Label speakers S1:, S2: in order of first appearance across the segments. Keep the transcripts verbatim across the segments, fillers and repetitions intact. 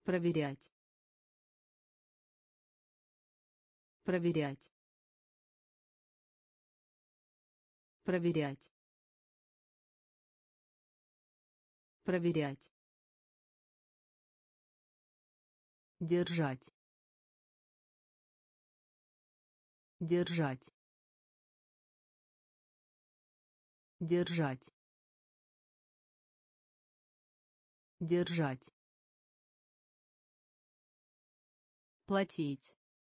S1: проверять, проверять, проверять, проверять, держать, держать, держать, держать, платить,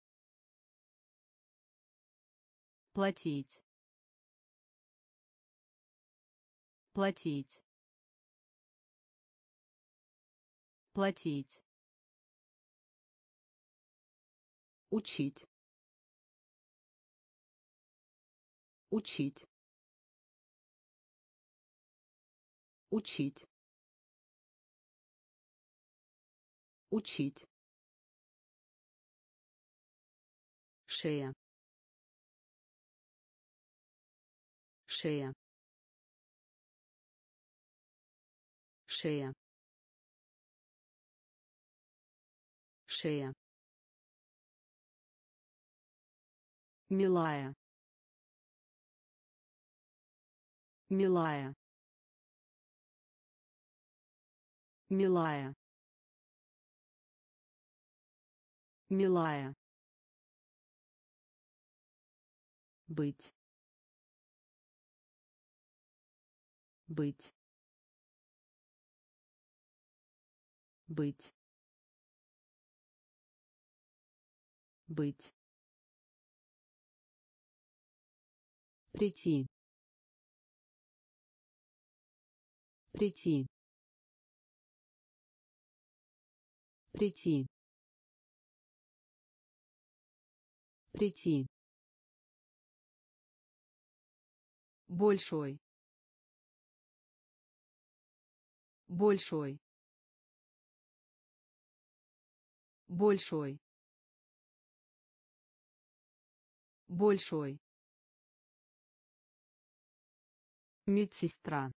S1: платить, платить, платить, учить, учить, учить, учить, шея, шея, шея, шея, милая, милая, милая, милая, быть, быть, быть, быть, прийти, прийти, прийти, прийти, большой, большой, большой, большой, медсестра,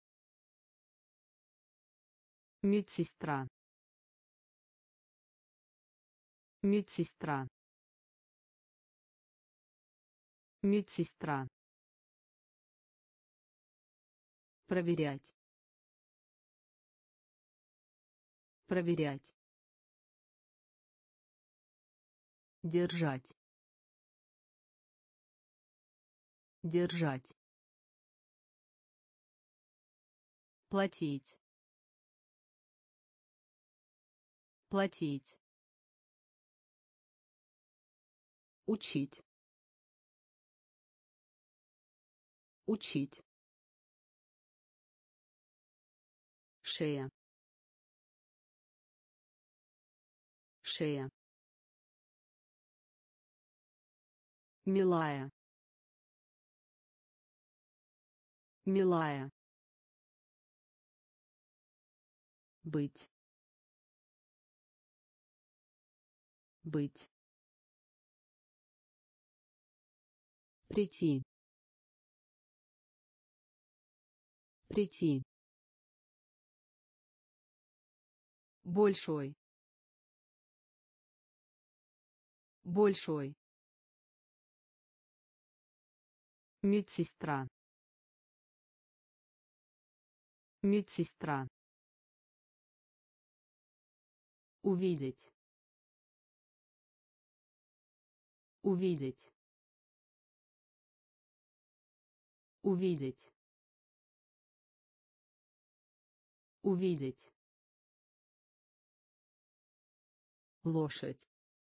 S1: медсестра, медсестра, медсестра, проверять, проверять, держать, держать, платить, платить, учить, учить, шея, шея, милая, милая, быть, быть, прийти, прийти, большой, большой, медсестра, медсестра, увидеть, увидеть, увидеть, увидеть, лошадь,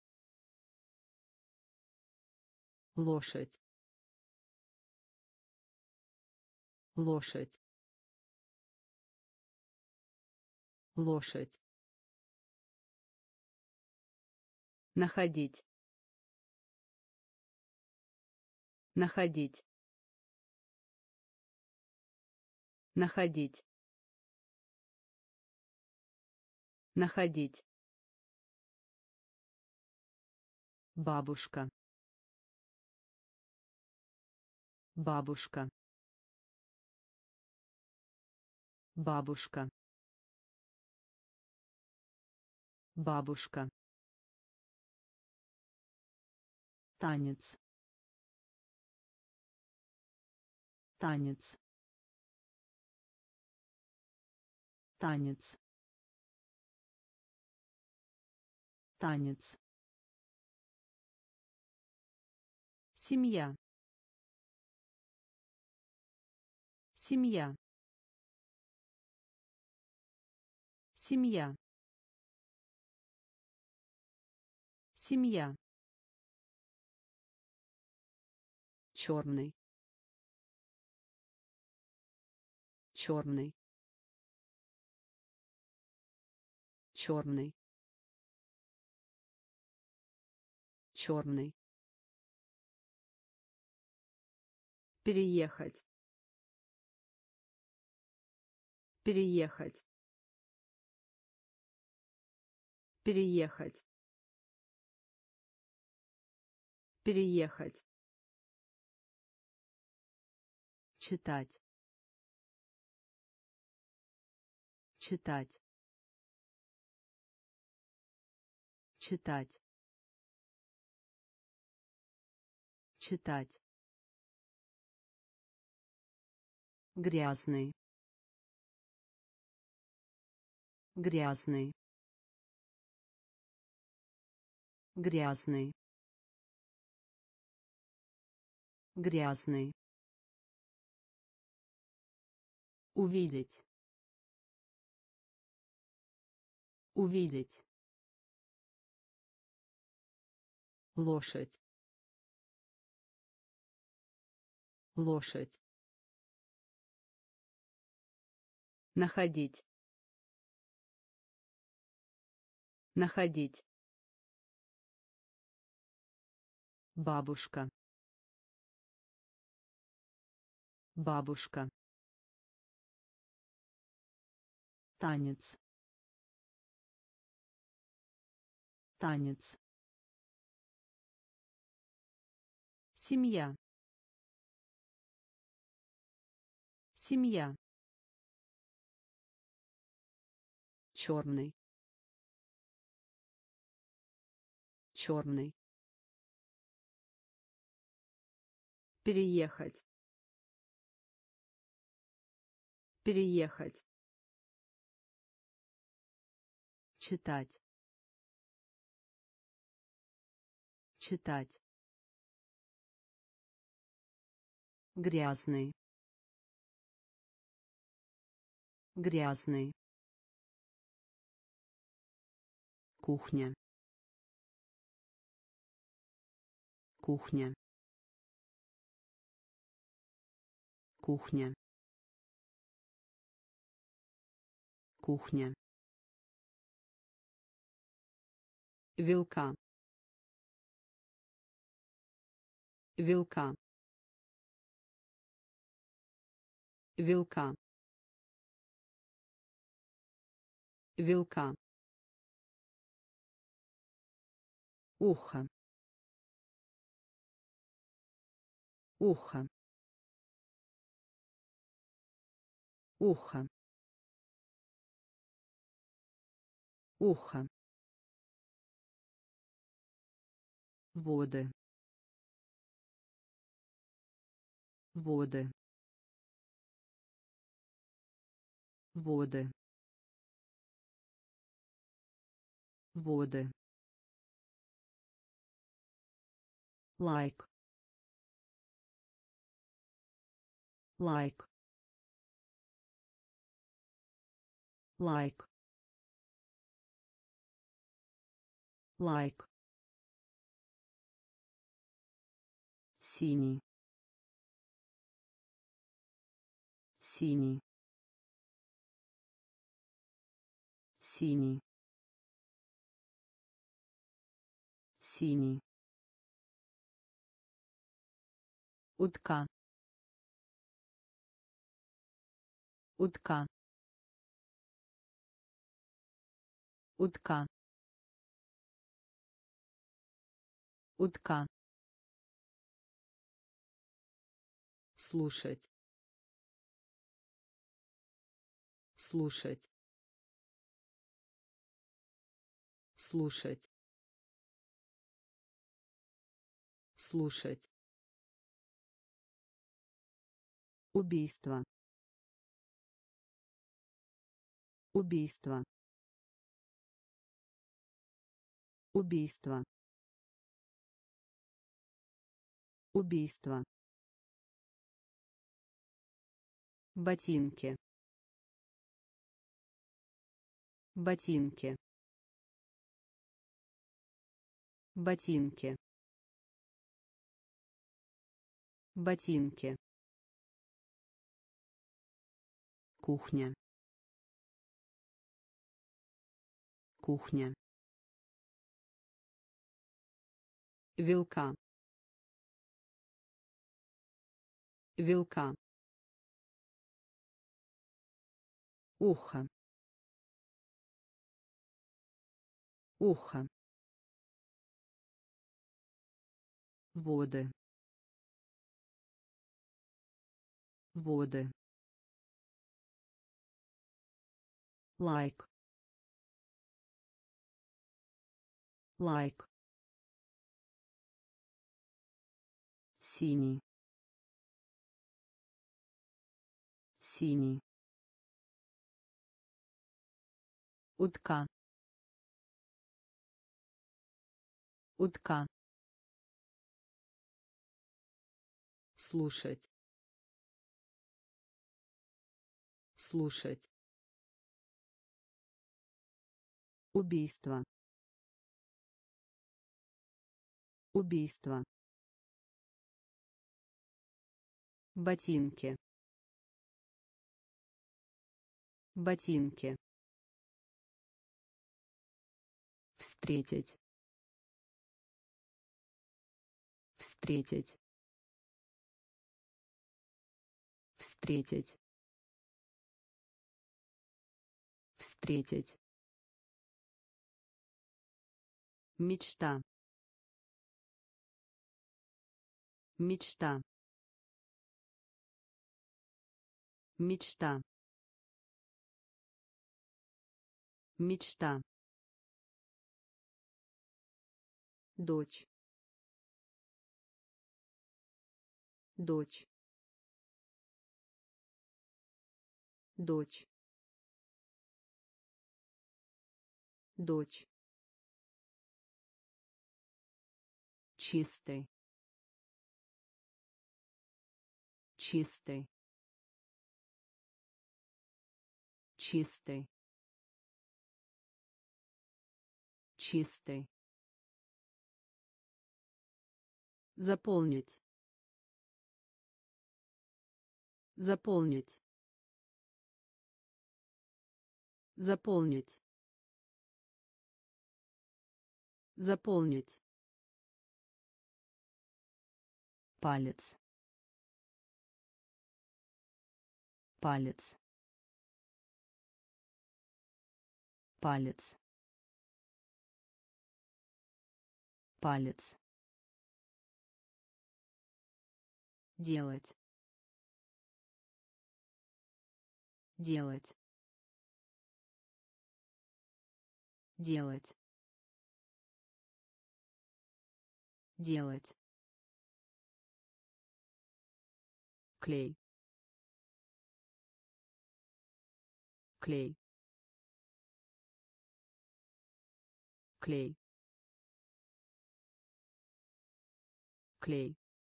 S1: лошадь, лошадь, лошадь, находить, находить, находить, находить, бабушка, бабушка, бабушка, Бабушка. Танец. Танец. Танец. Танец. Семья. Семья. Семья. Семья. Черный. Черный. Черный. Черный. Переехать. Переехать. Переехать. Переехать. Читать. Читать. Читать. Читать. Грязный. Грязный. Грязный. Грязный. Увидеть. Увидеть. Лошадь. Лошадь. Находить. Находить. Бабушка. Бабушка. Танец. Танец. Семья. Семья. Черный. Черный. Переехать. Переехать. Читать. Читать. Грязный. Грязный. Кухня. Кухня. Кухня. Кухня. Вилка. Вилка. Вилка. Вилка. Ухо. Ухо. Ухо. Ухо. Воды. Воды. Воды. Воды. Лайк. Лайк. Лайк. Лайк. Синий. Синий. Синий. Синий. Утка. Утка. Утка. Утка. Слушать. Слушать. слушать, слушать, убийство, убийство, убийство, убийство, ботинки, ботинки, ботинки, ботинки, кухня, кухня, вилка, вилка, ухо, ухо, воды, воды, лайк, лайк, синий, синий, утка, утка, слушать, слушать, убийство, убийство, ботинки, ботинки, встретить, встретить, встретить, встретить, мечта, мечта, мечта, мечта, дочь, дочь, дочь, дочь, чистый, чистый, чистый, чистый, заполнить, заполнить, заполнить, заполнить, палец, палец, палец, палец, делать, делать, делать, делать, клей, клей, клей, клей,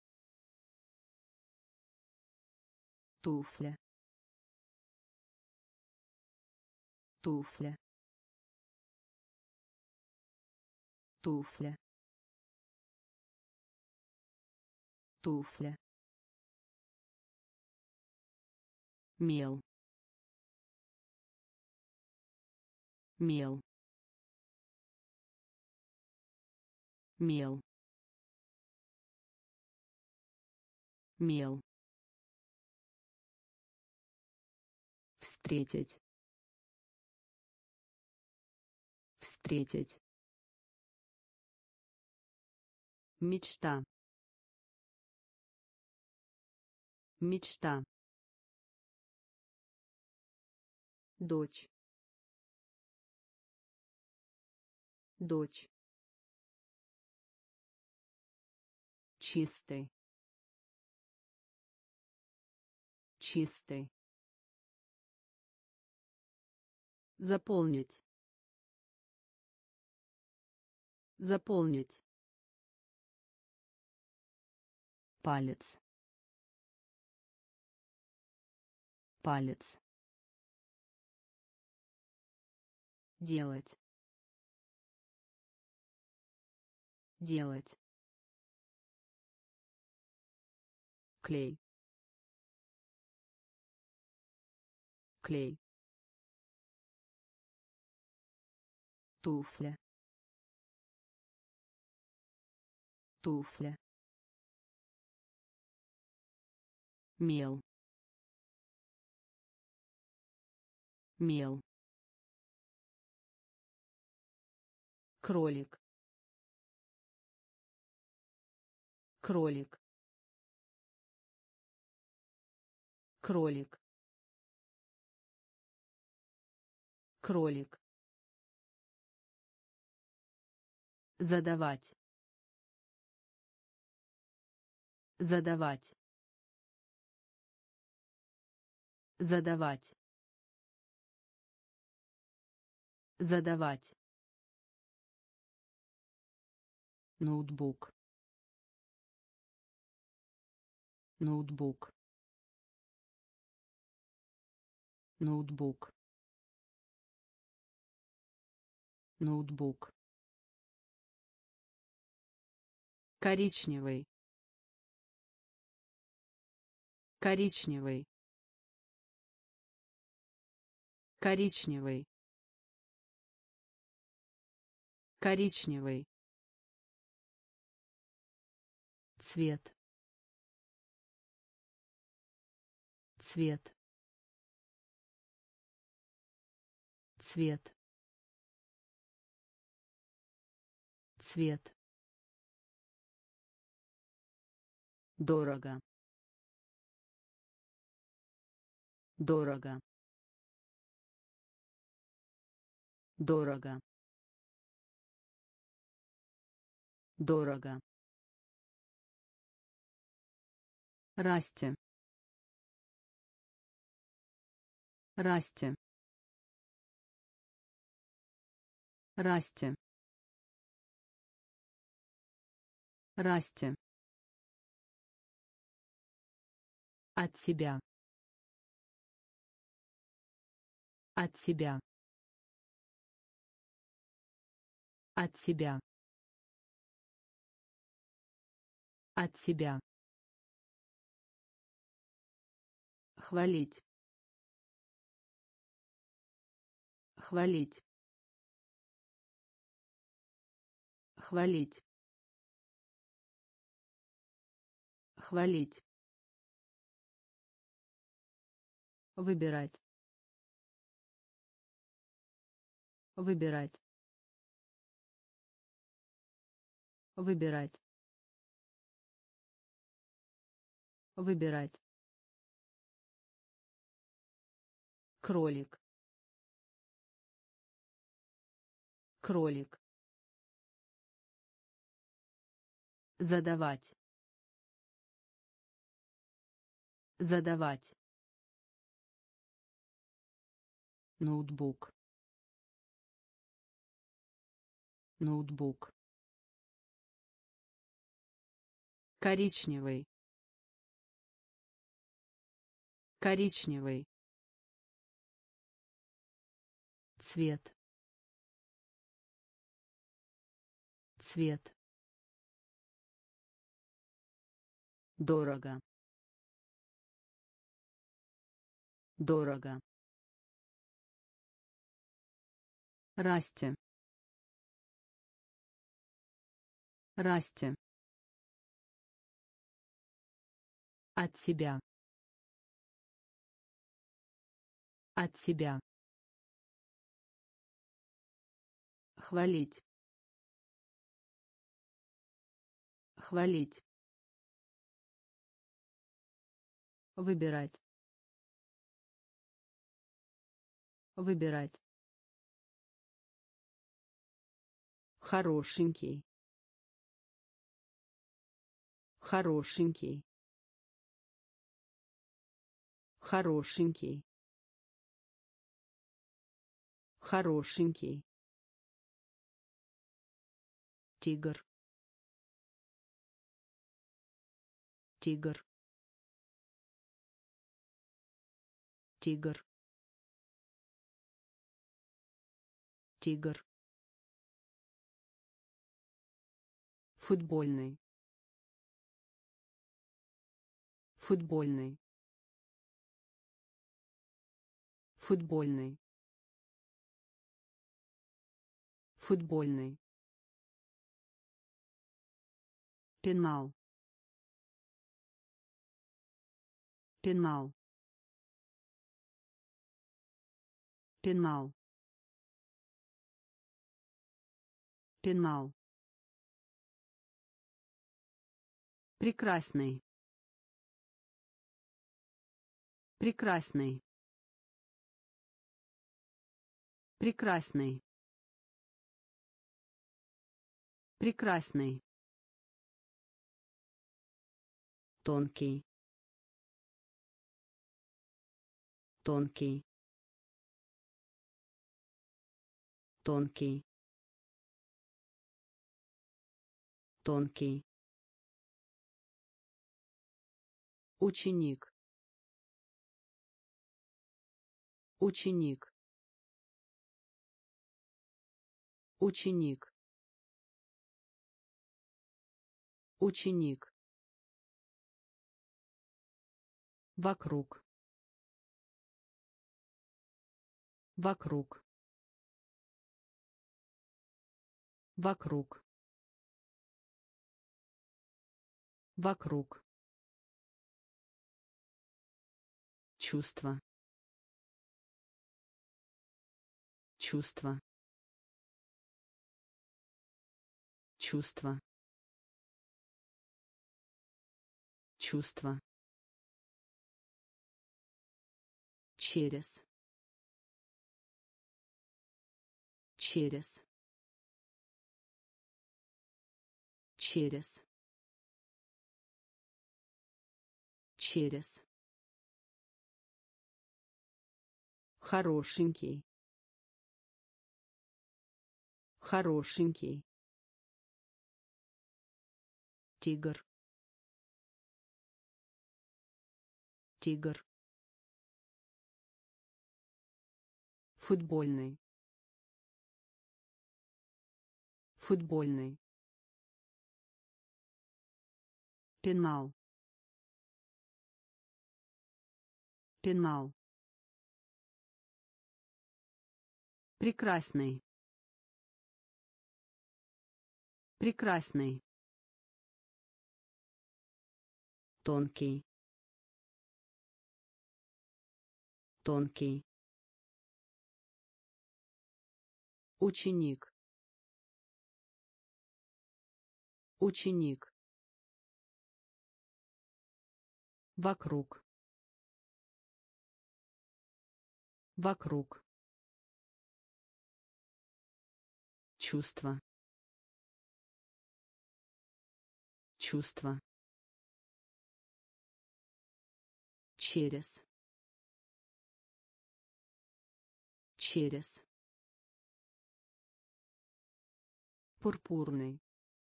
S1: туфля, туфля, туфля, туфля, мел, мел, мел, мел, встретить, встретить, мечта, мечта, дочь, дочь, чистый, чистый, заполнить, заполнить, палец, палец, делать, делать, клей, клей, туфля, туфля, мел, мел, кролик, кролик, кролик, кролик, задавать, задавать, задавать, задавать, ноутбук, ноутбук, ноутбук, ноутбук, коричневый, коричневый, коричневый, коричневый, цвет, цвет, цвет, цвет, дорого, дорого, дорого, дорого, расти, расти, расти, расти, от себя, от себя, от себя, от себя, хвалить, хвалить, хвалить, хвалить, выбирать, выбирать, выбирать, выбирать, кролик, кролик, задавать, задавать, ноутбук, ноутбук, коричневый, коричневый, цвет, цвет, дорого, дорого, расти, расти, от себя, от себя, хвалить, хвалить, выбирать, выбирать, Хорошенький. Хорошенький. Хорошенький. Хорошенький. Тигр. Тигр. Тигр. Тигр. Футбольный. Футбольный. Футбольный. Футбольный. Пенал. Пенал. Пенал. Пенал. Прекрасный. Прекрасный. Прекрасный. Прекрасный. Тонкий. Тонкий. Тонкий. Тонкий. Ученик. Ученик. Ученик. Ученик. Вокруг. Вокруг. Вокруг. Вокруг. Чувство. Чувство. Чувство. Чувство. Через. Через. Через. Через. Хорошенький. Хорошенький. Тигр. Тигр. Футбольный. Футбольный. Пенал. Пенал. Прекрасный. Прекрасный. Тонкий. Тонкий. Ученик. Ученик. Вокруг. Вокруг. Чувство. Чувство. Через. Через. Пурпурный.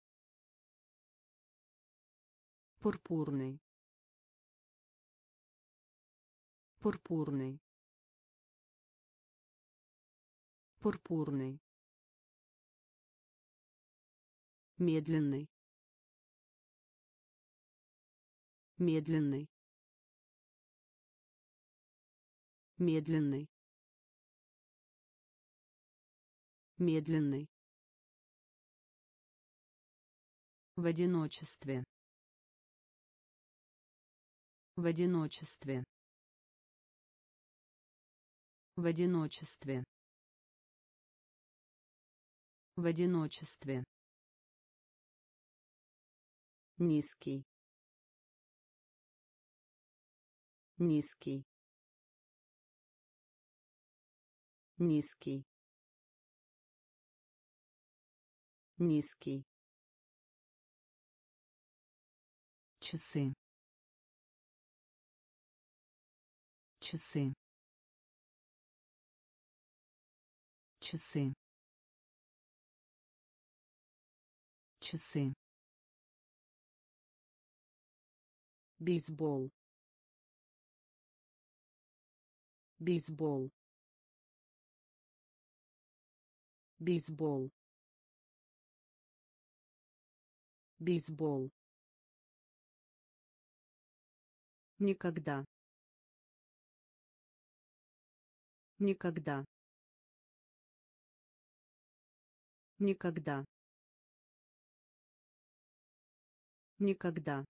S1: Пурпурный. Пурпурный. Пурпурный. Медленный. Медленный. Медленный. Медленный. В одиночестве. В одиночестве. В одиночестве. В одиночестве. Низкий. Низкий. Низкий. Низкий.
S2: Часы. Часы. Часы. Часы.
S1: Бейсбол. Бейсбол. Бейсбол. Бейсбол. Никогда. Никогда. Никогда. Никогда.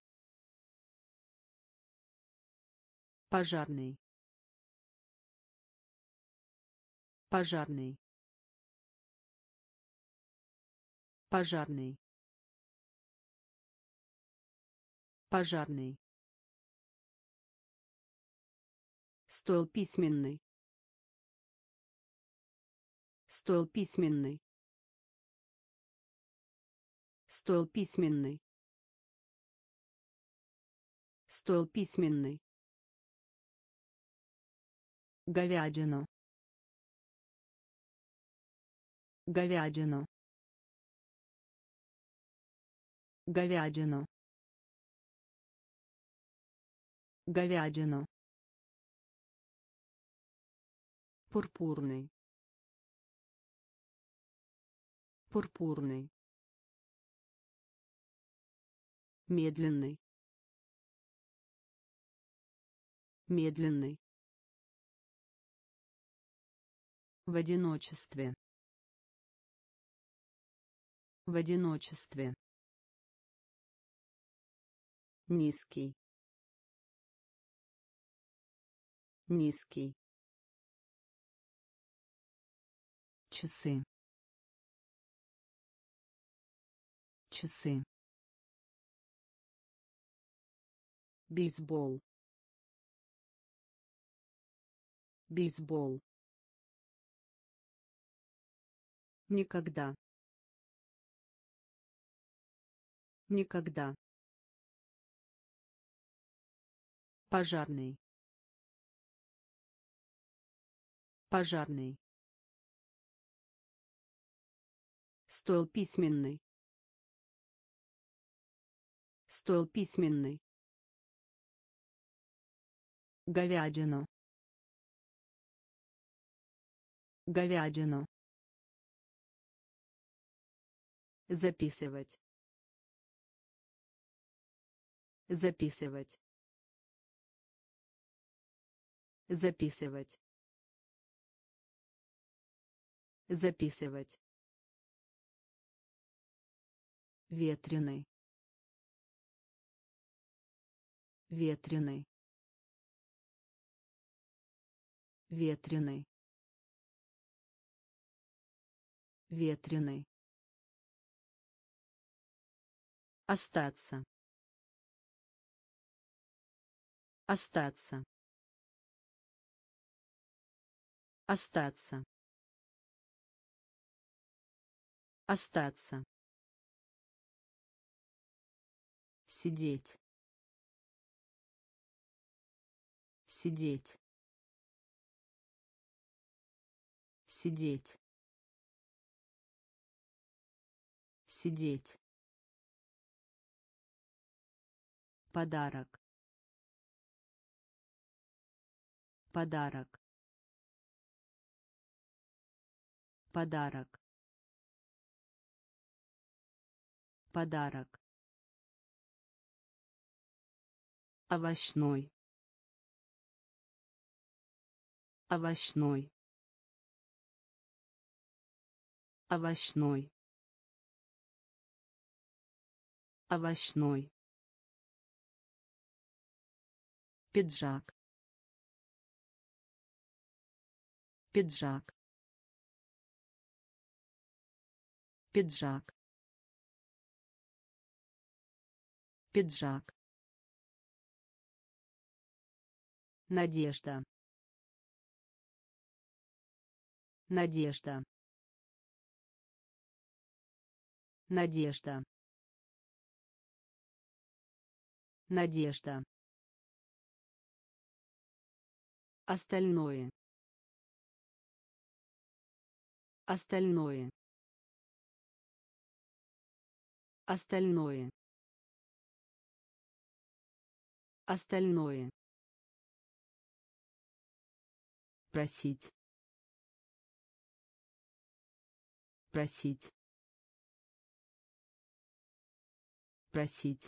S1: Пожарный. Пожарный. Пожарный. Пожарный. Стол письменный. Стол письменный. Стол письменный. Стол письменный. Говядину. Говядину. Говядину. Говядину. Пурпурный. Пурпурный. Медленный. Медленный. В одиночестве. В одиночестве. Низкий. Низкий.
S2: Часы. Часы.
S1: Бейсбол. Бейсбол. Никогда. Никогда. Пожарный. Пожарный. Стол письменный. Стол письменный. Говядину. Говядину. Записывать. Записывать. Записывать. Записывать. Ветреный. Ветреный. Ветреный. Ветреный. Остаться. Остаться. Остаться. Остаться. Сидеть. Сидеть. Сидеть. Сидеть. Подарок. Подарок. Подарок. Подарок. Овощной. Овощной. Овощной. Овощной. Пиджак. Пиджак. Пиджак. Пиджак. Надежда. Надежда.
S2: Надежда. Надежда. Остальное. Остальное. Остальное. Остальное. Просить. Просить. Просить.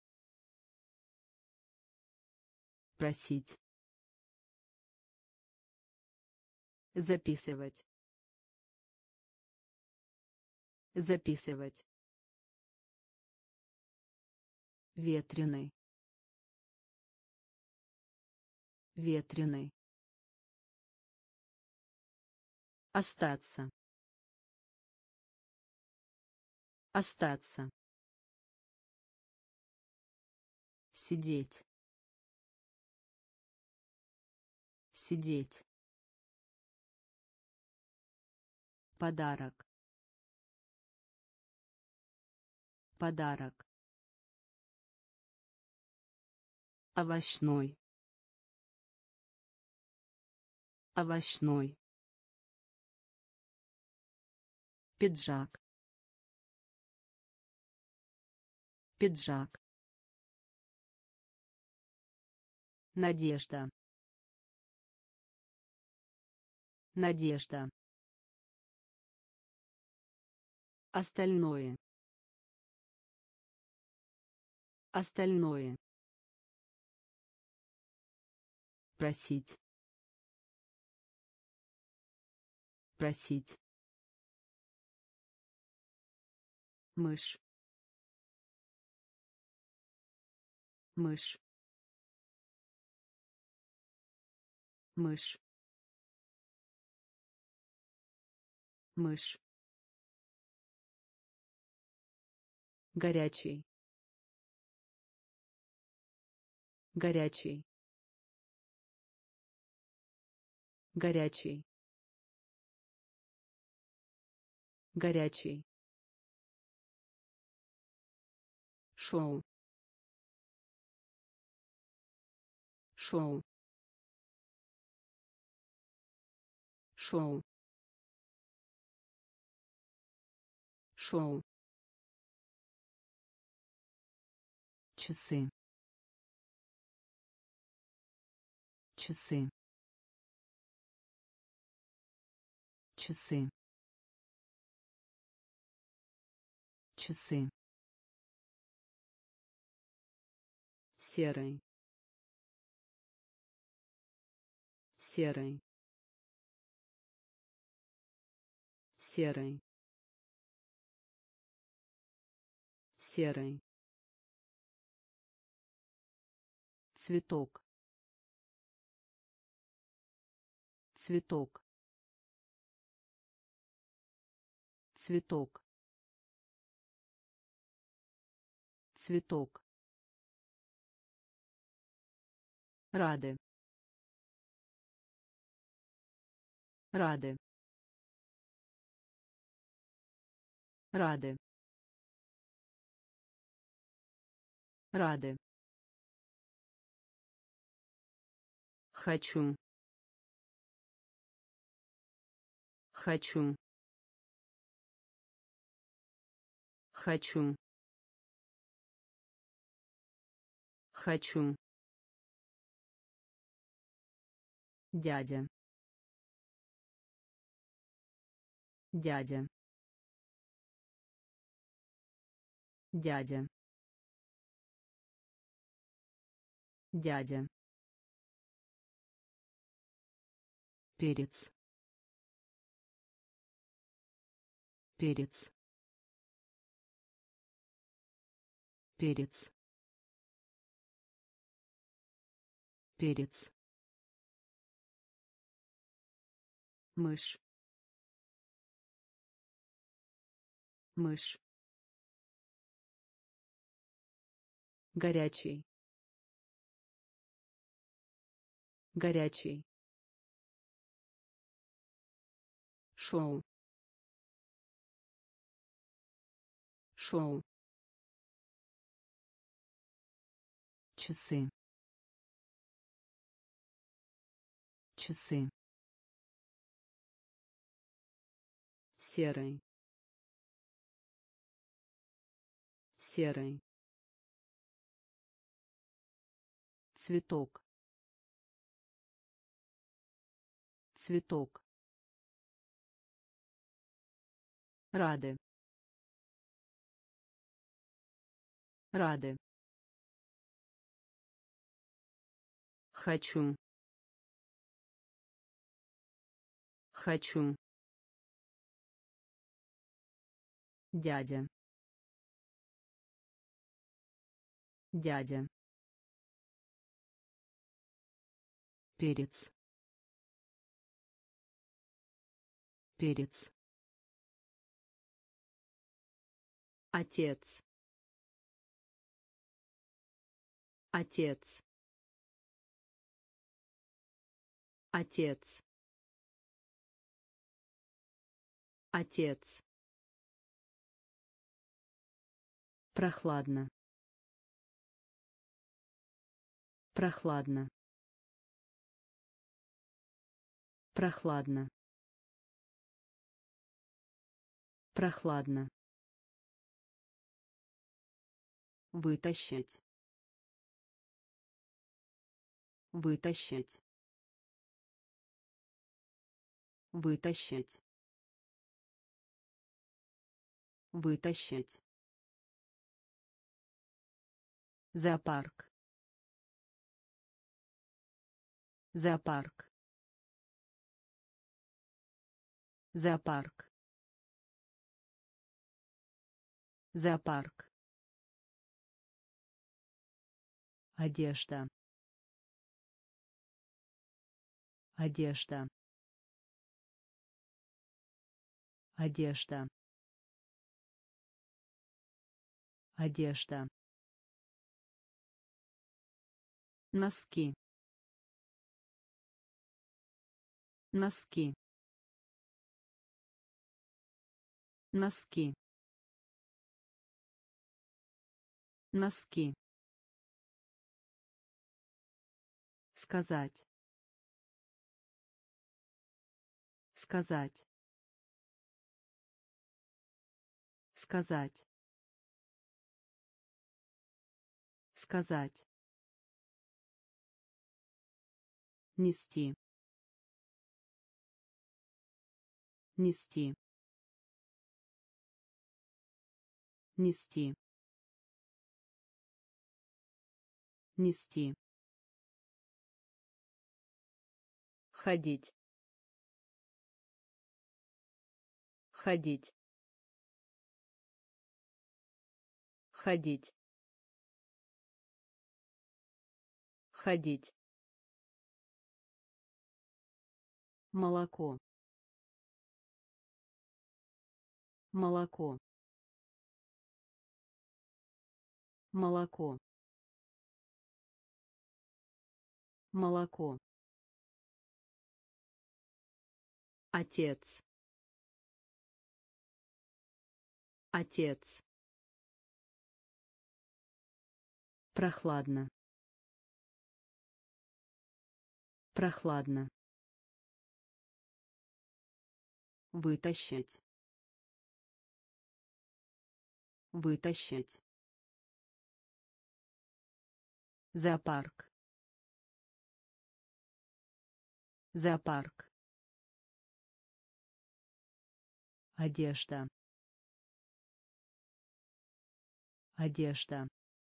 S2: Просить. Записывать. Записывать. Ветреный. Ветреный. Остаться. Остаться. Сидеть. Сидеть. Подарок. Подарок. Овощной. Овощной.
S1: Пиджак. Пиджак.
S2: Надежда. Надежда. Остальное. Остальное. Просить. Просить. Мышь. Мышь. Мышь. Мышь. Горячий. Горячий. Горячий. Горячий. Шоу. Шоу. Шоу. Шоу. Часы. Часы. Часы. Часы. Серый. Серый. Серый. Серый. Цветок. Цветок. Цветок. Цветок. Рады. Рады. Рады. Рады. Хочу. Хочу. Хочу. Хочу. Дядя. Дядя. Дядя. Дядя. Перец. Перец. Перец. Перец. Мышь. Мышь. Горячий. Горячий. Шоу. шоу, часы, часы, серый, серый, цветок, цветок, рады, рады, хочу, хочу, дядя, дядя, перец, перец, отец, отец, отец, отец, прохладно, прохладно, прохладно, прохладно, вытащить, вытащить, вытащить, вытащить, зоопарк, зоопарк, зоопарк, зоопарк, одежда, одежда, одежда, одежда, носки, носки, носки, носки, сказать, сказать, сказать, сказать, нести, нести, нести, нести, ходить, ходить, ходить, ходить, молоко, молоко, молоко, молоко, отец, отец, прохладно, прохладно, вытащить, вытащить, зоопарк, зоопарк, одежда, одежда,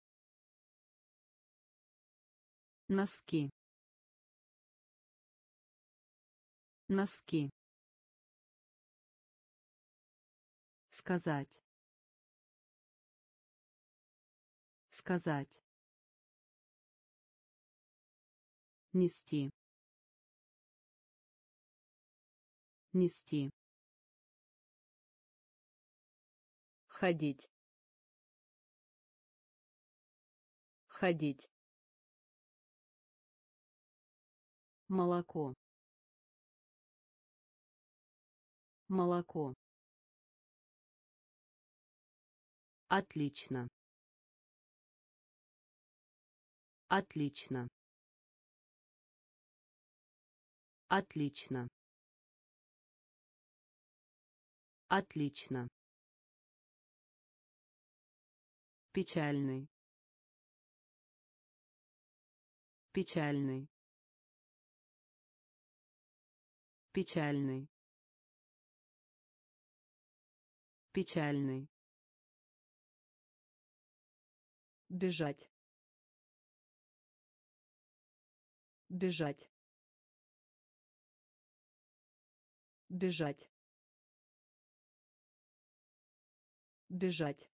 S2: носки, носки, сказать, сказать, нести, нести, ходить, ходить, молоко, молоко, Отлично. Отлично. Отлично. Отлично. Печальный. Печальный. Печальный. Печальный. Бежать. Бежать. Бежать. Бежать.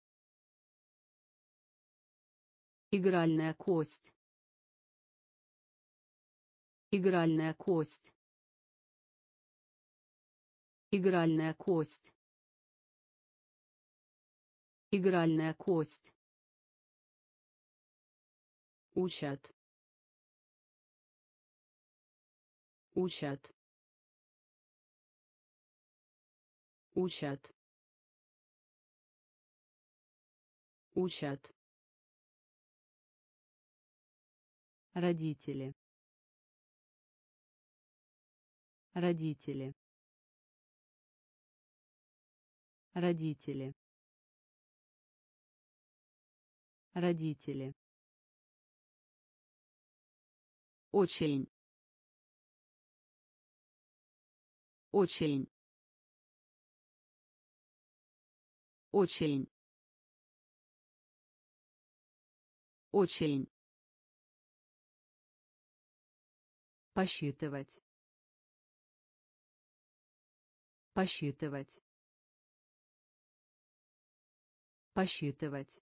S2: Игральная кость. Игральная кость. Игральная кость. Игральная кость. Учат. Учат. Учат. Учат. Родители. Родители. Родители. Родители. Очень. Очень. Очень. Очень. Посчитывать. Посчитывать. Посчитывать.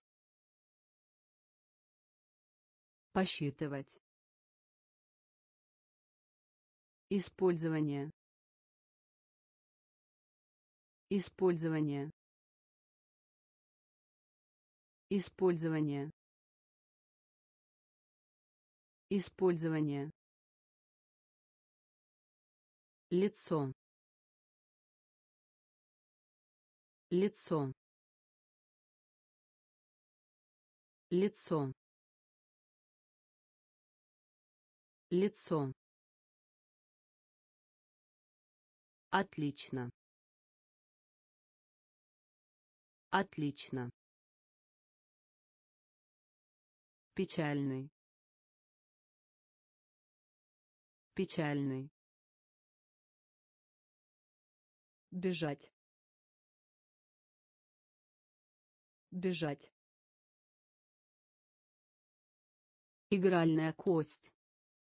S2: Посчитывать. Использование. Использование. Использование. Использование. Лицо. Лицо. Лицо. Лицо. Отлично. Отлично. Печальный. Печальный. Бежать. Бежать. Игральная кость.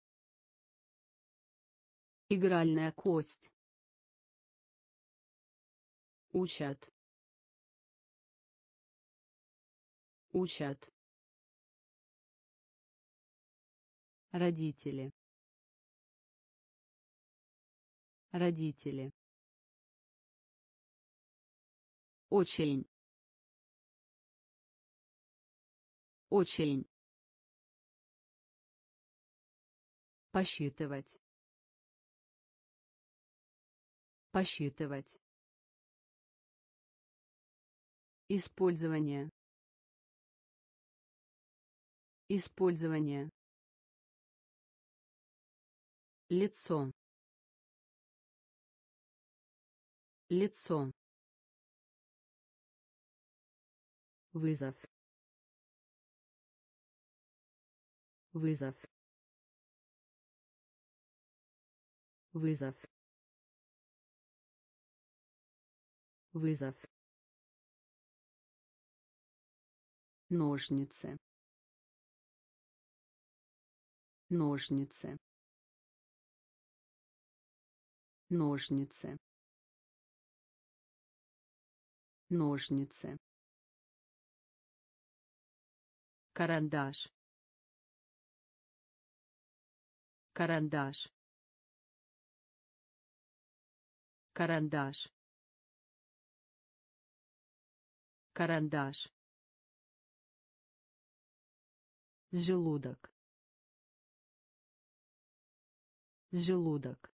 S2: Игральная кость. Учат. Учат. Родители. Родители. Очень. Очень. Посчитывать. Посчитывать. Использование. Использование. Лицо. Лицо. Вызов. Вызов. Вызов. Вызов. Ножницы. Ножницы. Ножницы. Ножницы. Карандаш. Карандаш. Карандаш. Карандаш. Желудок. Желудок.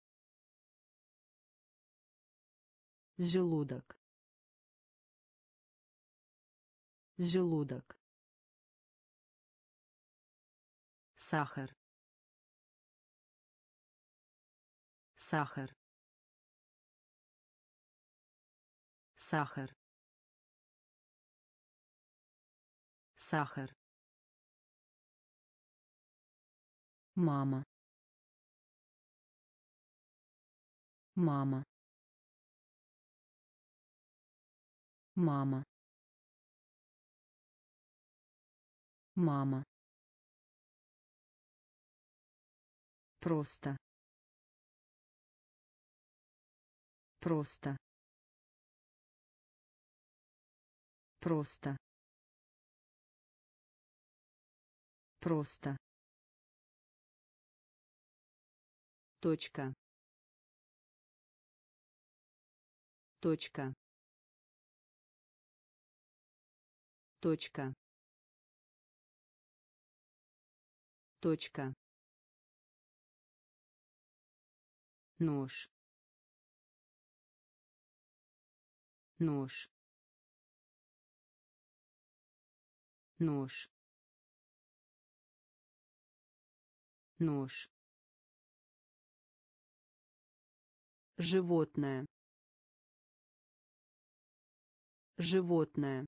S2: Желудок. желудок, сахар, сахар, сахар, сахар, мама, мама, мама, мама, просто, просто, просто, просто, точка, точка, точка, точка, нож, нож, нож, нож, животное, животное,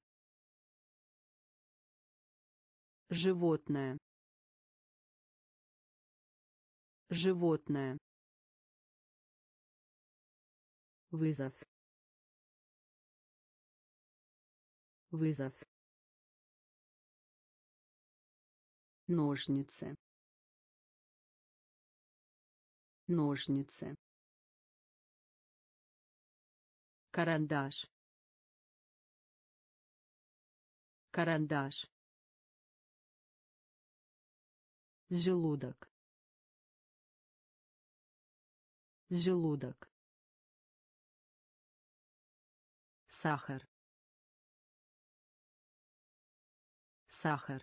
S2: животное, животное, вызов, вызов, ножницы, ножницы, карандаш, карандаш, желудок, желудок, сахар, сахар,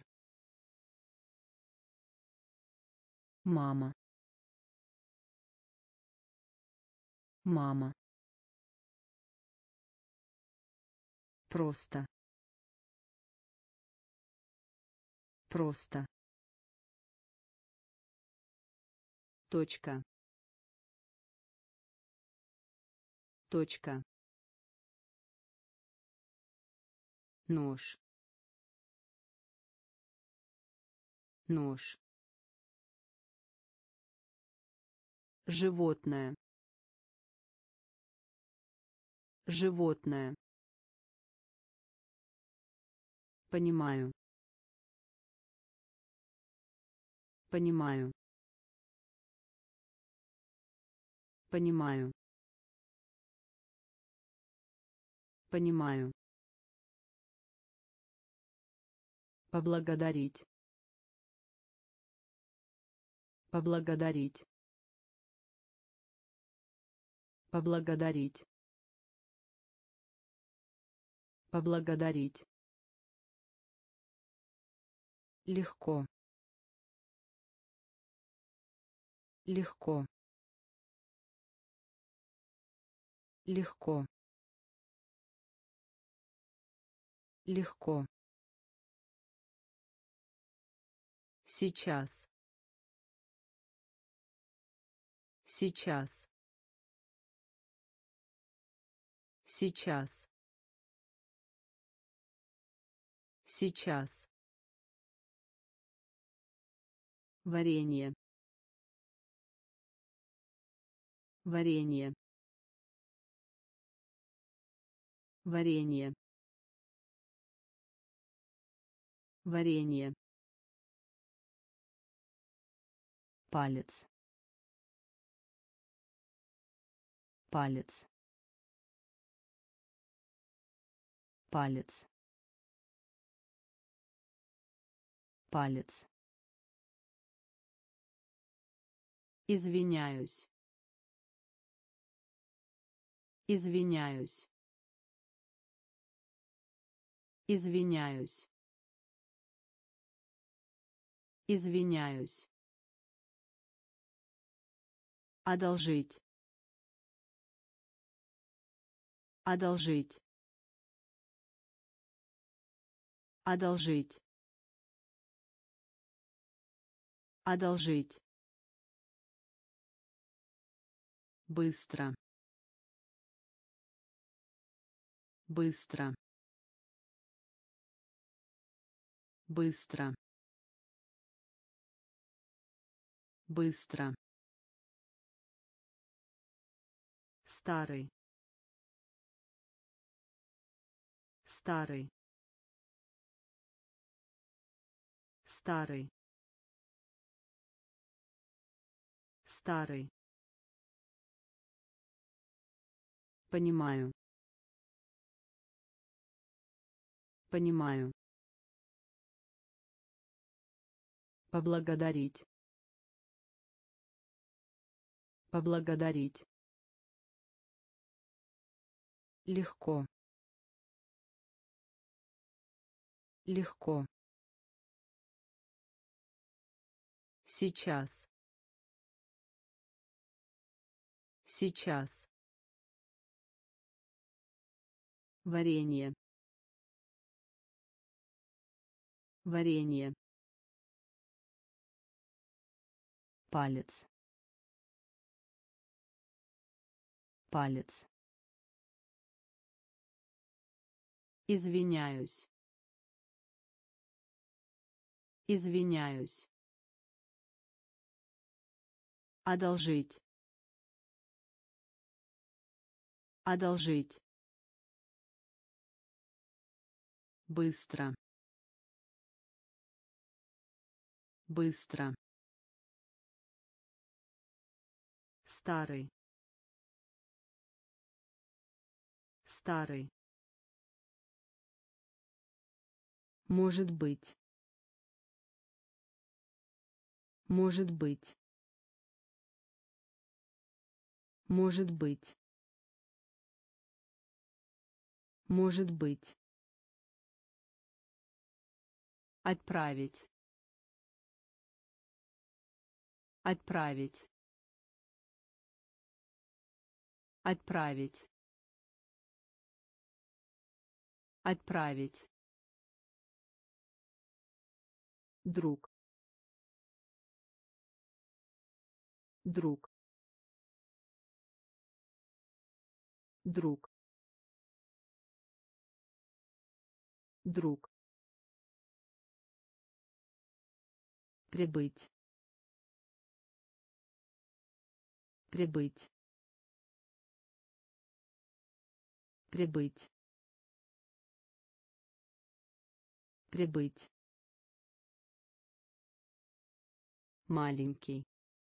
S2: мама, мама, просто, просто, точка, точка, нож, нож, животное, животное, понимаю, понимаю, понимаю, понимаю, поблагодарить, поблагодарить, поблагодарить, поблагодарить, легко, легко, легко, легко, сейчас, сейчас, сейчас, сейчас, варенье, варенье, варенье, варенье, палец, палец, палец, палец, извиняюсь, извиняюсь, извиняюсь, извиняюсь, одолжить, одолжить, Одолжить. Одолжить. Быстро. Быстро. Быстро. Быстро. Старый. Старый. Старый. Старый. Понимаю. Понимаю. Поблагодарить. Поблагодарить. Легко. Легко. Сейчас. Сейчас. Варенье. Варенье. Палец. Палец. Извиняюсь. Извиняюсь. Одолжить. Одолжить. Быстро. Быстро. Старый. Старый. Может быть. Может быть. Может быть. Может быть. Отправить. Отправить. Отправить. Отправить. Друг. Друг. Друг. Друг. Прибыть. Прибыть. Прибыть. Прибыть. Маленький.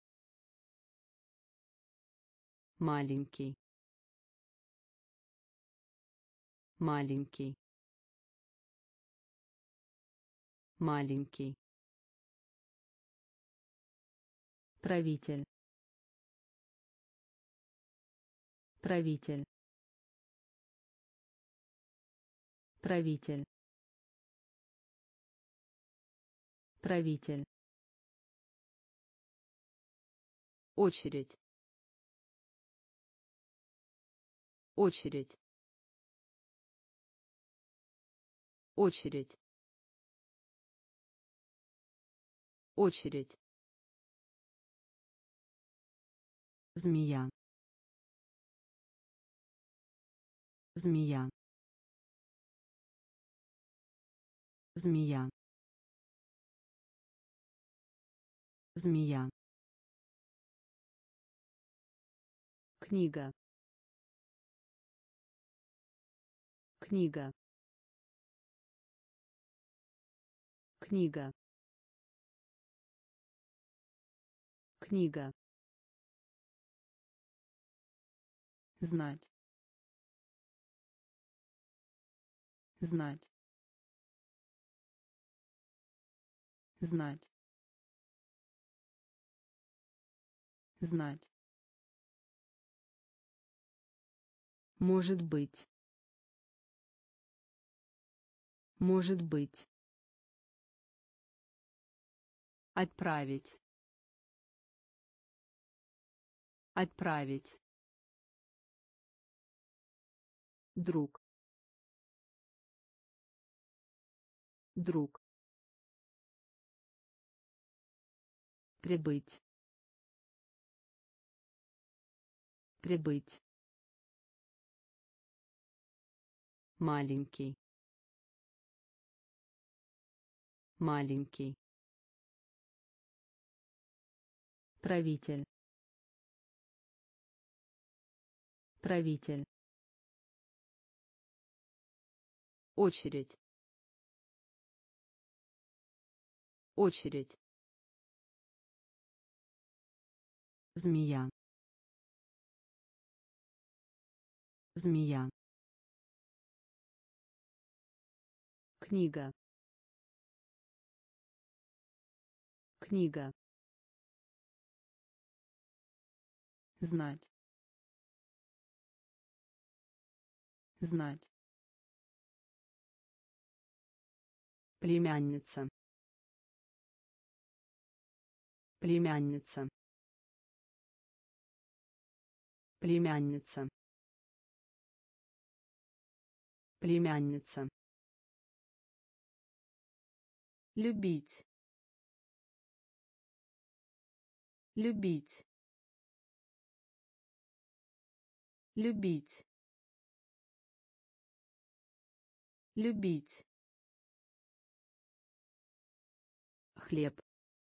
S2: Маленький. Маленький. Маленький. Правитель. Правитель. Правитель. Правитель. Очередь. Очередь. Очередь. Очередь. Змея. Змея. Змея. Змея. Книга. Книга. Книга. Книга. Знать. Знать. Знать. Знать. Может быть. Может быть. Отправить. Отправить. Друг. друг, прибыть, прибыть, маленький, маленький, правитель, правитель, очередь, очередь, змея, змея, книга, книга, знать, знать, племянница, племянница, племянница, племянница, любить, любить, любить, любить, хлеб,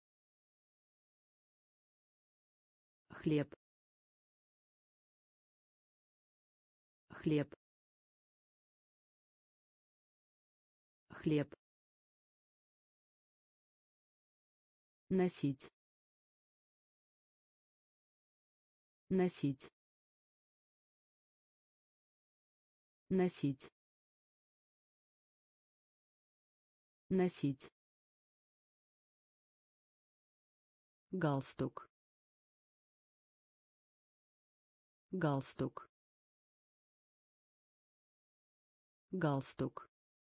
S2: хлеб, хлеб, хлеб, носить, носить, носить, носить, галстук, галстук, галстук,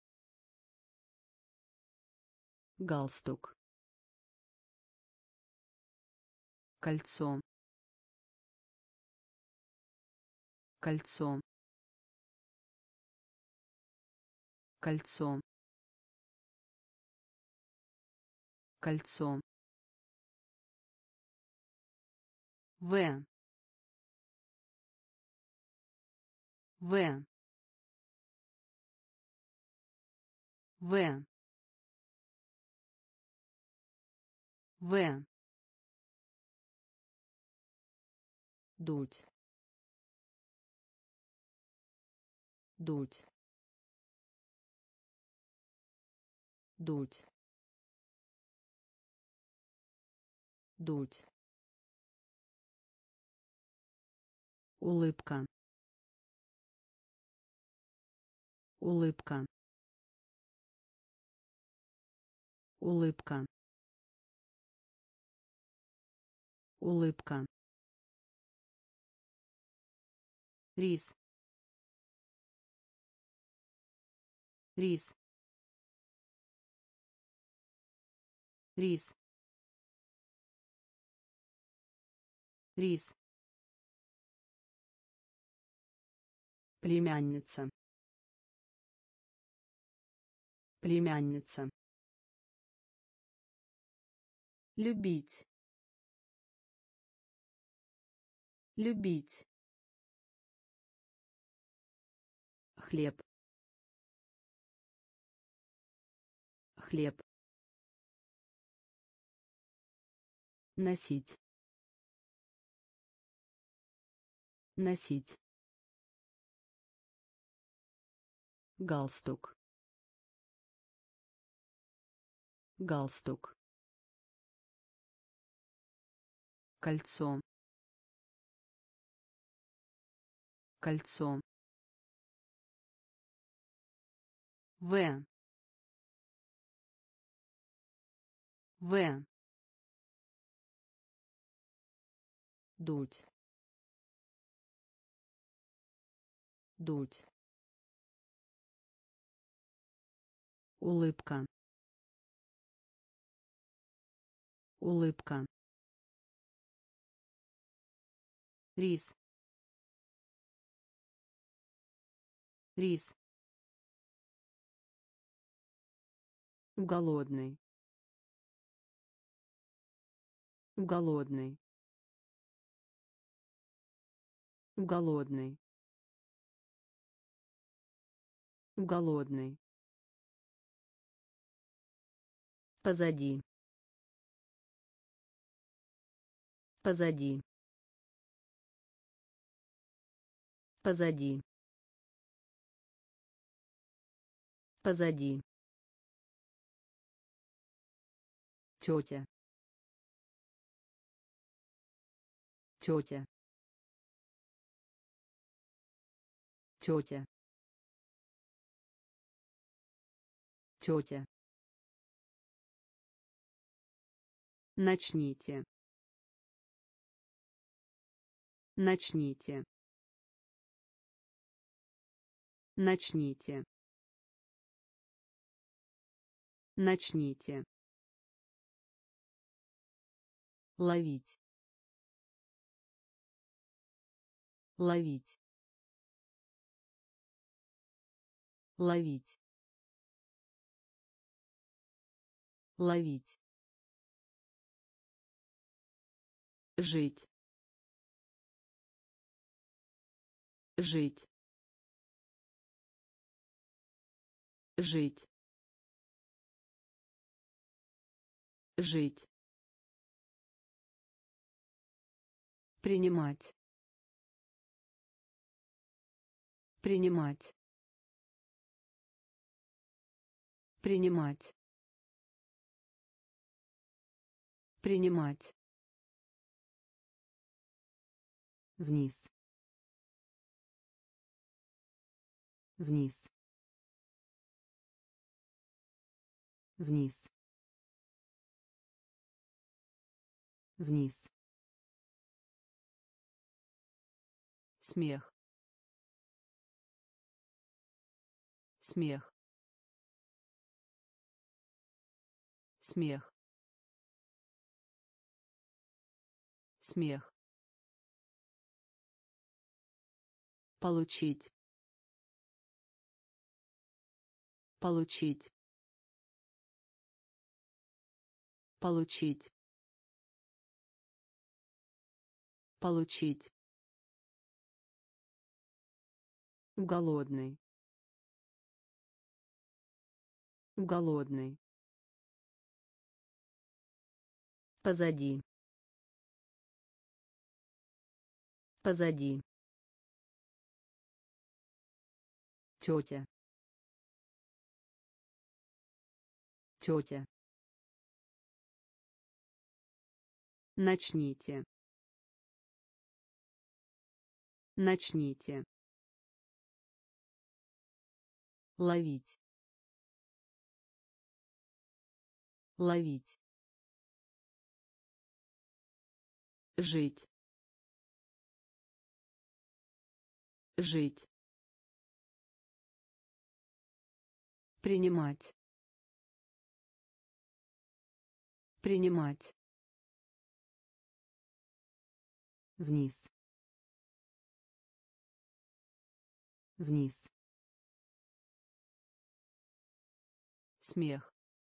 S2: галстук, кольцо, кольцо, кольцо, кольцо, В, В, В, В, дуть, дуть, дуть, дуть, улыбка, улыбка, улыбка, улыбка, рис, рис, рис, рис, племянница, племянница, любить, любить, хлеб, хлеб, носить, носить, галстук, галстук, кольцо, кольцо, В, В, дуть, дуть, улыбка, улыбка, рис, рис, голодный, голодный, голодный, голодный, позади, позади, позади, позади, тетя, тетя, тетя, тетя. Начните. Начните. Начните. Начните. Ловить. Ловить. Ловить. Ловить. Жить. Жить. Жить. Жить. Принимать. Принимать. Принимать. Принимать. Вниз. Вниз. Вниз. Вниз. Смех. Смех. Смех. Смех. Получить. Получить. Получить. Получить. Голодный. Голодный. Позади. Позади. Тетя. Тетя. Начните. Начните. Ловить. Ловить. Жить. Жить. Принимать. Принимать. Вниз. Вниз. Смех.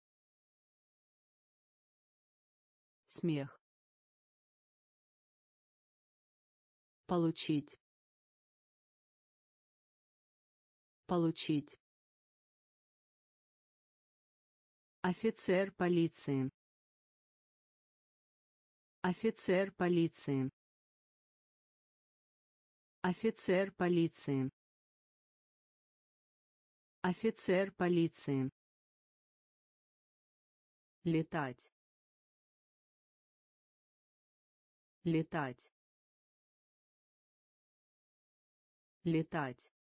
S2: Смех. Получить. Получить. Офицер полиции. Офицер полиции. Офицер полиции. Офицер полиции. Летать. Летать. Летать.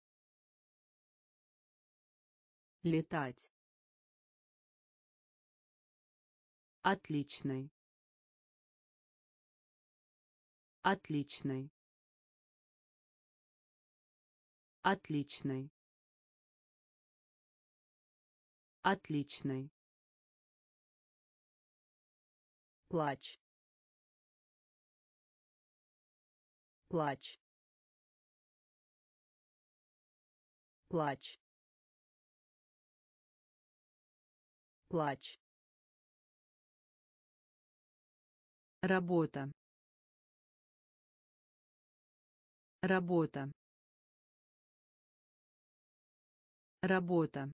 S2: Летать. Отличный. Отличный. Отличный. Отличный. Плач. Плач. Плач. плач,
S1: Работа. Работа. Работа.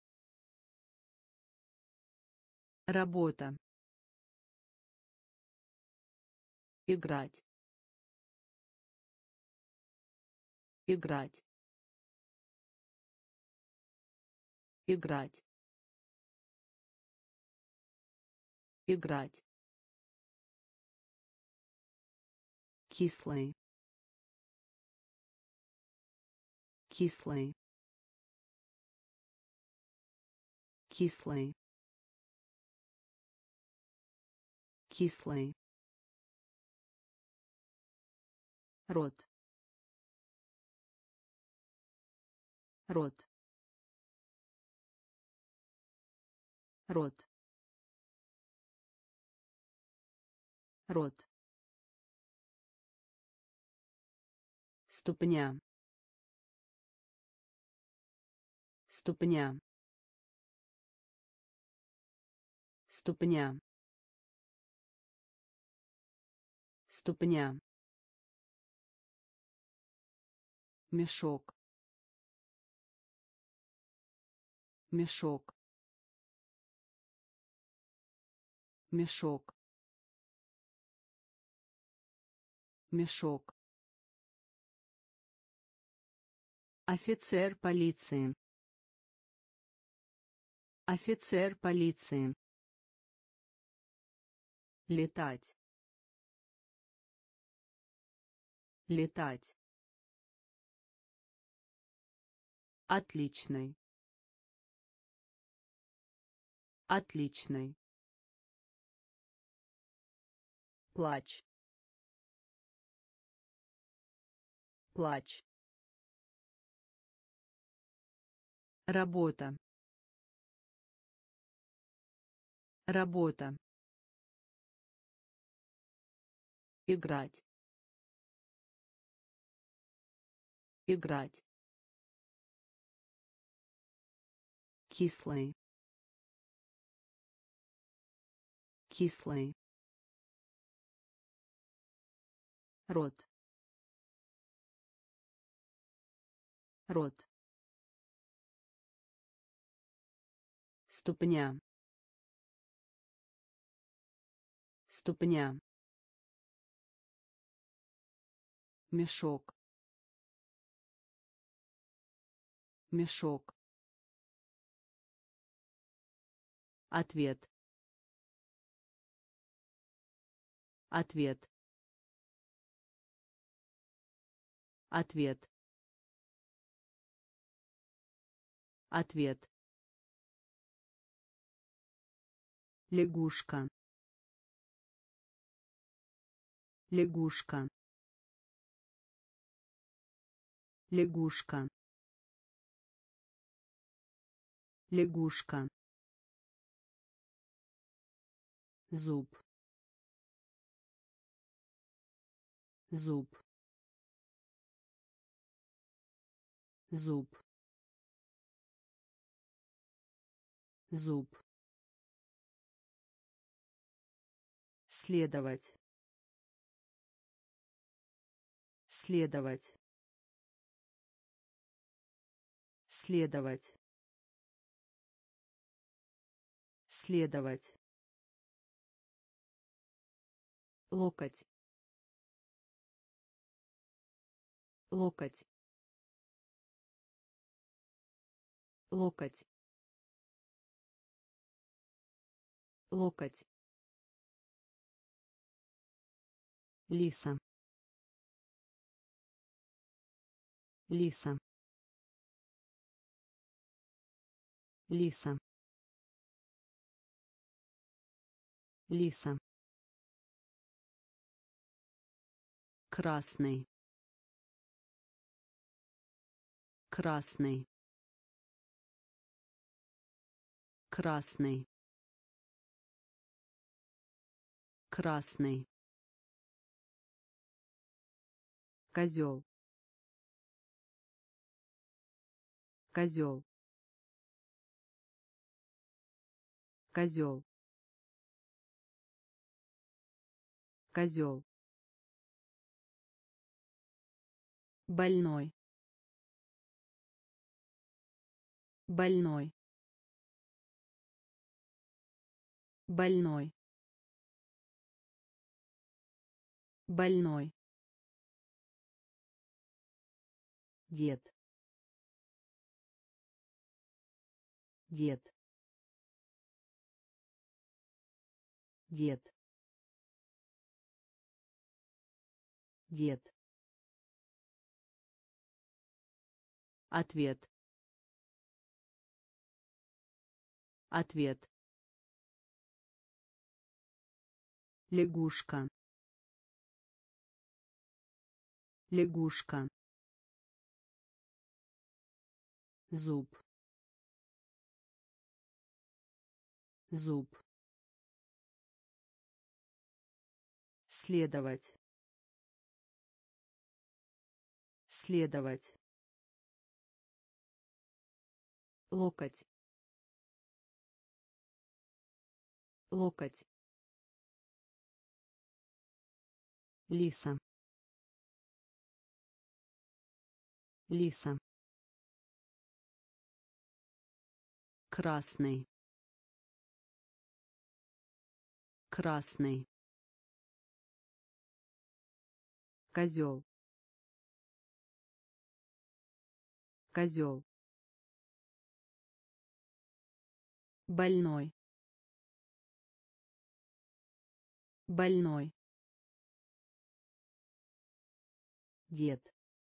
S1: Работа. Играть. Играть. Играть. Играть. Кислый. Кислый. Кислый. Кислый. Рот. Рот. Рот. Рот. Ступня. Ступня. Ступня. Ступня. Мешок. Мешок. Мешок. Мешок. Офицер полиции. Офицер полиции. Летать. Летать. Отличный. Отличный.
S2: плач, плач,
S1: Работа. Работа. Играть. Играть. Кислый. Кислый. Рот. Рот. Ступня. Ступня. Мешок. Мешок. Ответ. Ответ. Ответ. Ответ. Лягушка. Лягушка. Лягушка. Лягушка. Зуб. Зуб. Зуб. Зуб. Следовать. Следовать. Следовать. Следовать. Локоть. Локоть. Локоть. Локоть. Лиса. Лиса. Лиса. Лиса. Красный. Красный. Красный. Красный. Козел. Козел. козел, козел, больной, больной, больной, больной, дед, дед, дед, дед, ответ, ответ, лягушка, лягушка, зуб, зуб, следовать, следовать, локоть, локоть, лиса, лиса, красный, красный, козел, козел, больной, больной, дед,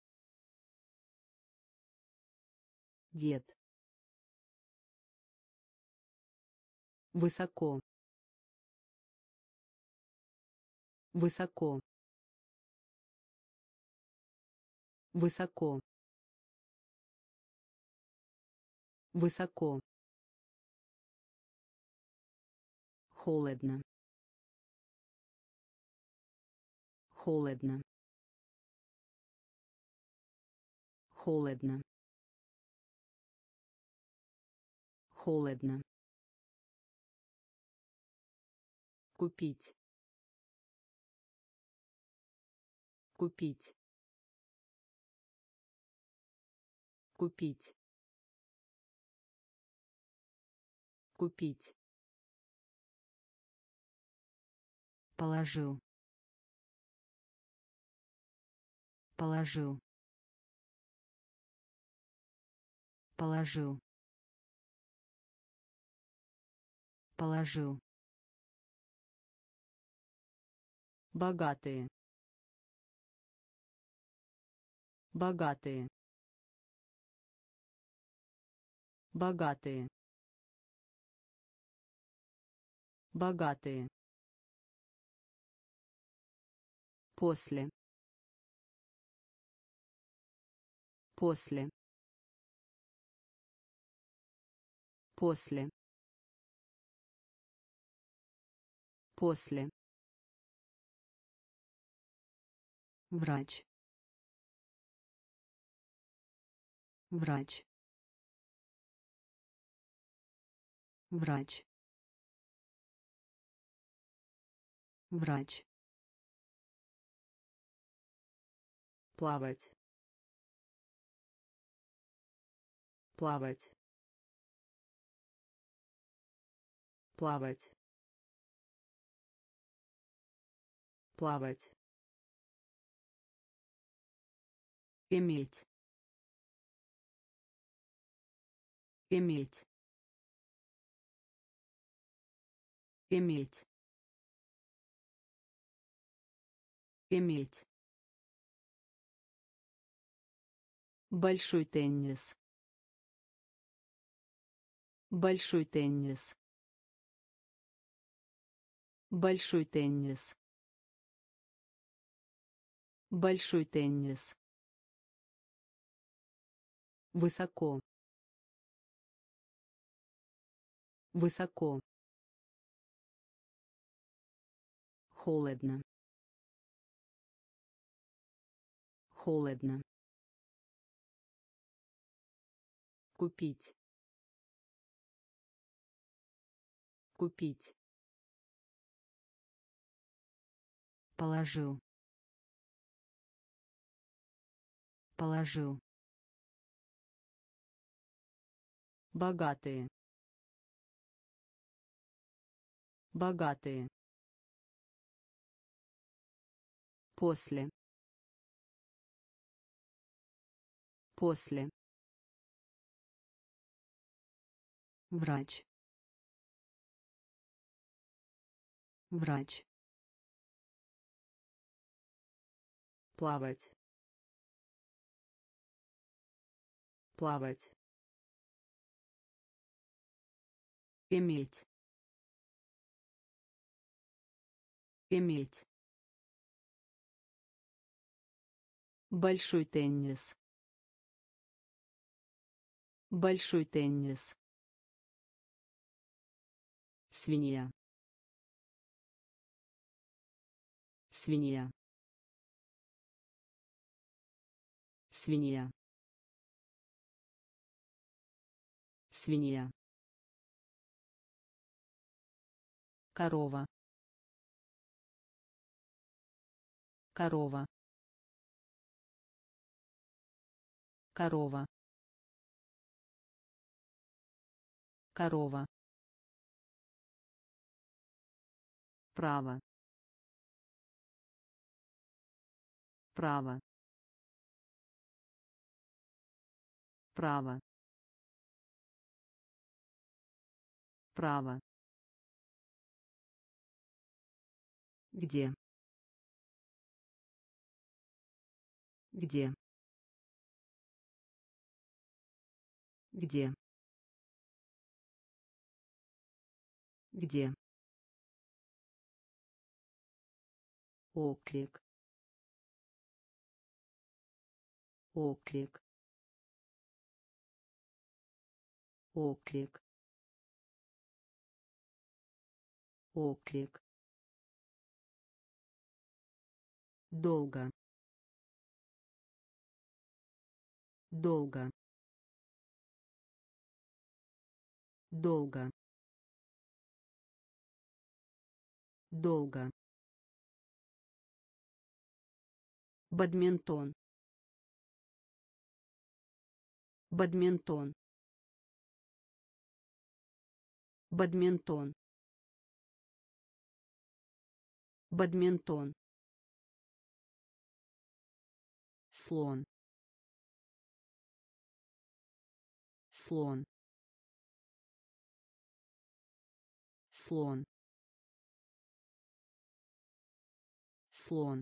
S1: дед, высоко, высоко, высоко, высоко, холодно, холодно, холодно, холодно, купить, купить, купить, купить, положил, положил, положил, положил, богатые, богатые, богатые, богатые, после, после, после, после, врач, врач, врач, врач, плавать, плавать, плавать, плавать, иметь, иметь, иметь, иметь, большой теннис, большой теннис, большой теннис, большой теннис, высоко, высоко, холодно, холодно, купить, Купить. Положил. Положил. Богатые. Богатые. После. После. Врач. Врач. Плавать. Плавать. Иметь. Иметь. Большой теннис. Большой теннис. Свинья. Свинья. Свинья. Свинья. Корова. Корова. Корова. Корова. Право. Право. Право. Право. Где? Где? Где? Где? Оклик. Оклик. Оклик. Оклик. Долго. Долго. Долго. Долго. Бадминтон. Бадминтон. Бадминтон. Бадминтон. Слон. Слон. Слон. Слон.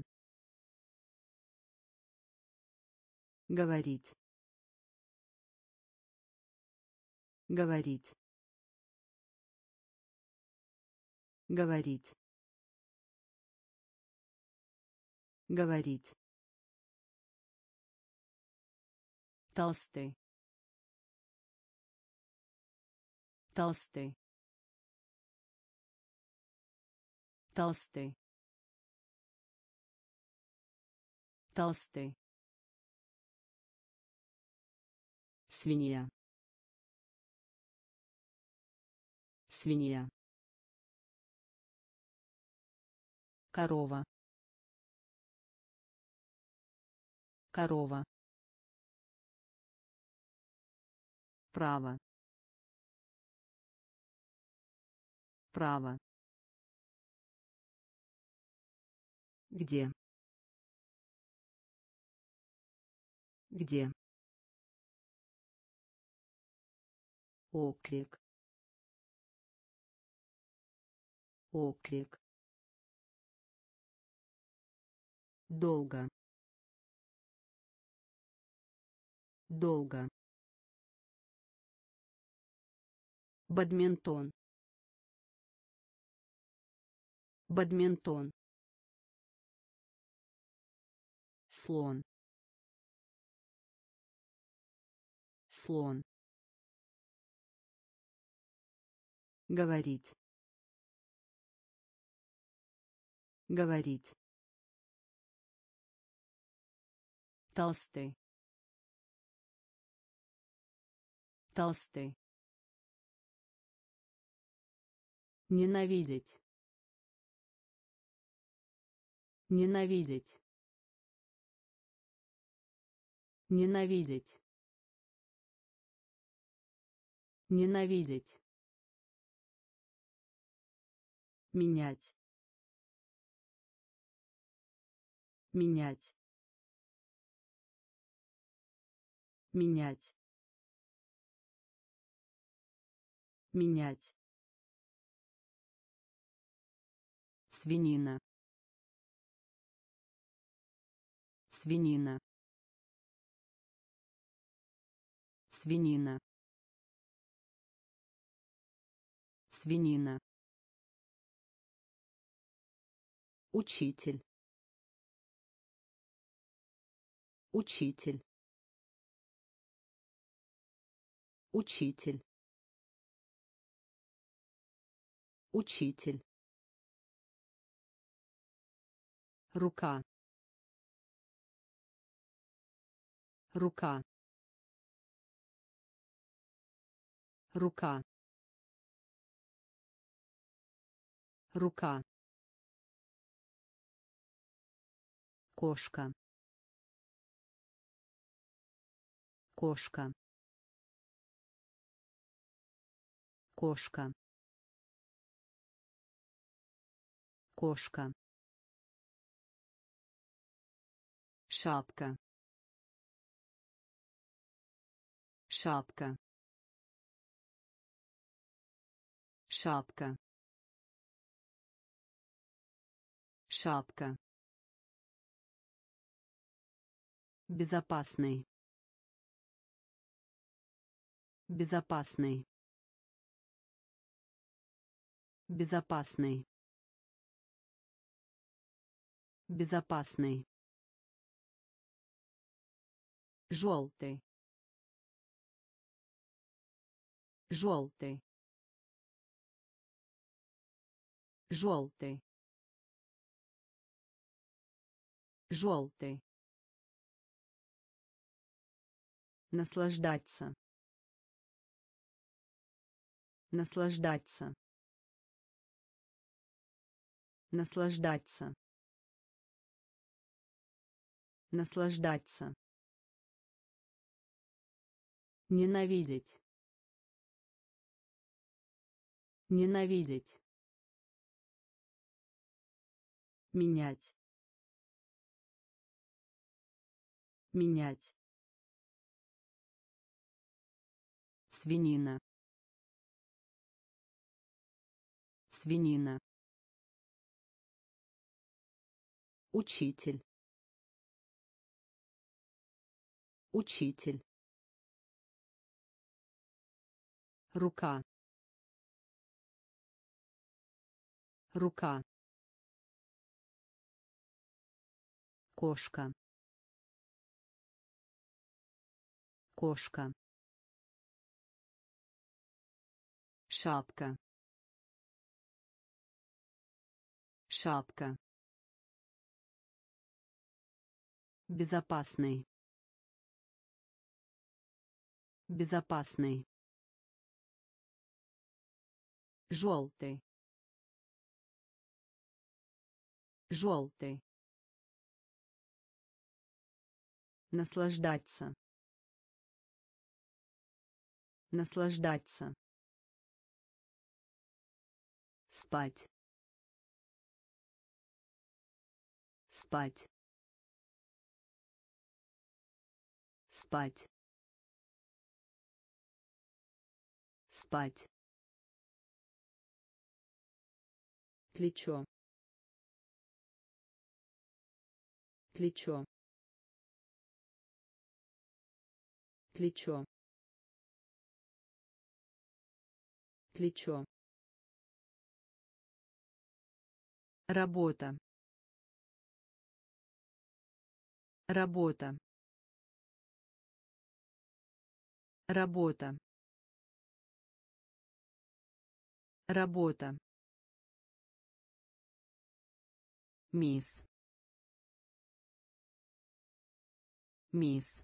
S1: Говорить. Говорить. Говорить. Говорить. Толстый. Толстый. Толстый. Толстый. Свинья. Свинья. Корова. Корова. Право. Право. Где? Где? Оклик. Оклик. Долго. Долго. Бадминтон. Бадминтон. Слон. Слон. Говорить. Говорить. Толстый. Толстый. Ненавидеть. Ненавидеть. Ненавидеть. Ненавидеть. Менять. Менять. Менять. Менять. Свинина. Свинина. Свинина. Свинина. Учитель. Учитель. Учитель. Учитель. Рука. Рука. Рука. Рука. Кошка. Кошка. Кошка. Кошка. Шапка. Шапка. Шапка. Шапка. Безопасный. Безопасный. Безопасный. Безопасный. Желтый. Желтый. Желтый. Желтый. Наслаждаться. Наслаждаться. Наслаждаться. Наслаждаться. Ненавидеть. Ненавидеть. Менять. Менять. Свинина. Свинина. Учитель. Учитель. Рука. Рука. Кошка. Кошка. Шапка. Шапка. Безопасный. Безопасный. Желтый. Желтый. Наслаждаться. Наслаждаться. Спать. Спать. Спать. Спать. Плечо. Плечо. Плечо. Плечо. Работа. Работа. Работа. Работа. Мисс. Мисс.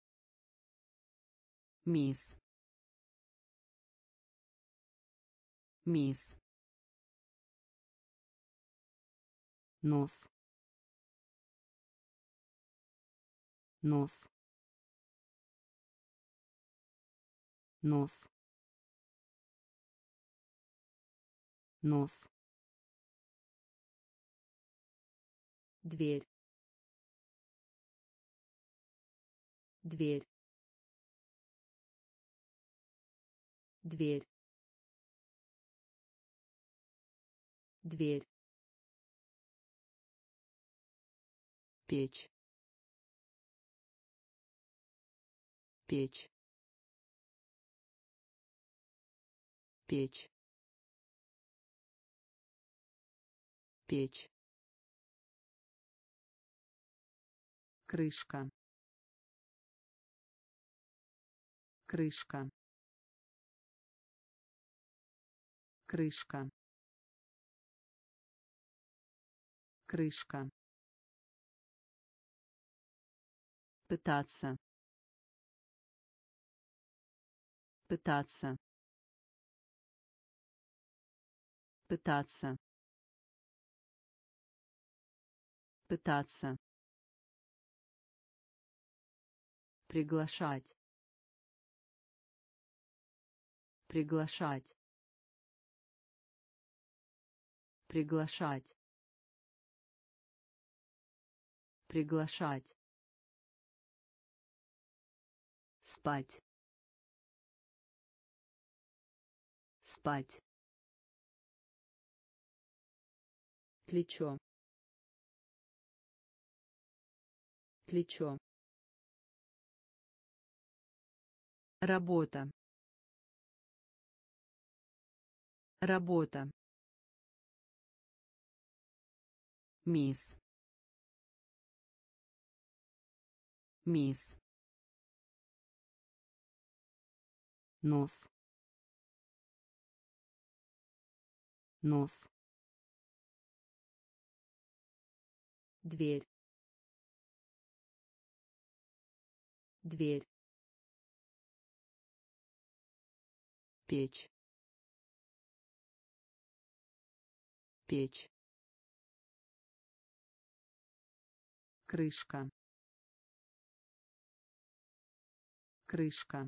S1: Мисс. мисс, нос, нос, нос, нос,
S2: дверь, дверь, дверь, дверь,
S1: печь, печь, печь, печь, крышка, крышка, крышка, крышка, пытаться, пытаться, пытаться, пытаться, приглашать, приглашать, приглашать, приглашать, спать, спать, плечо, плечо, работа, работа, мисс, мисс, нос, нос,
S2: дверь, дверь,
S1: печь, печь, крышка, крышка,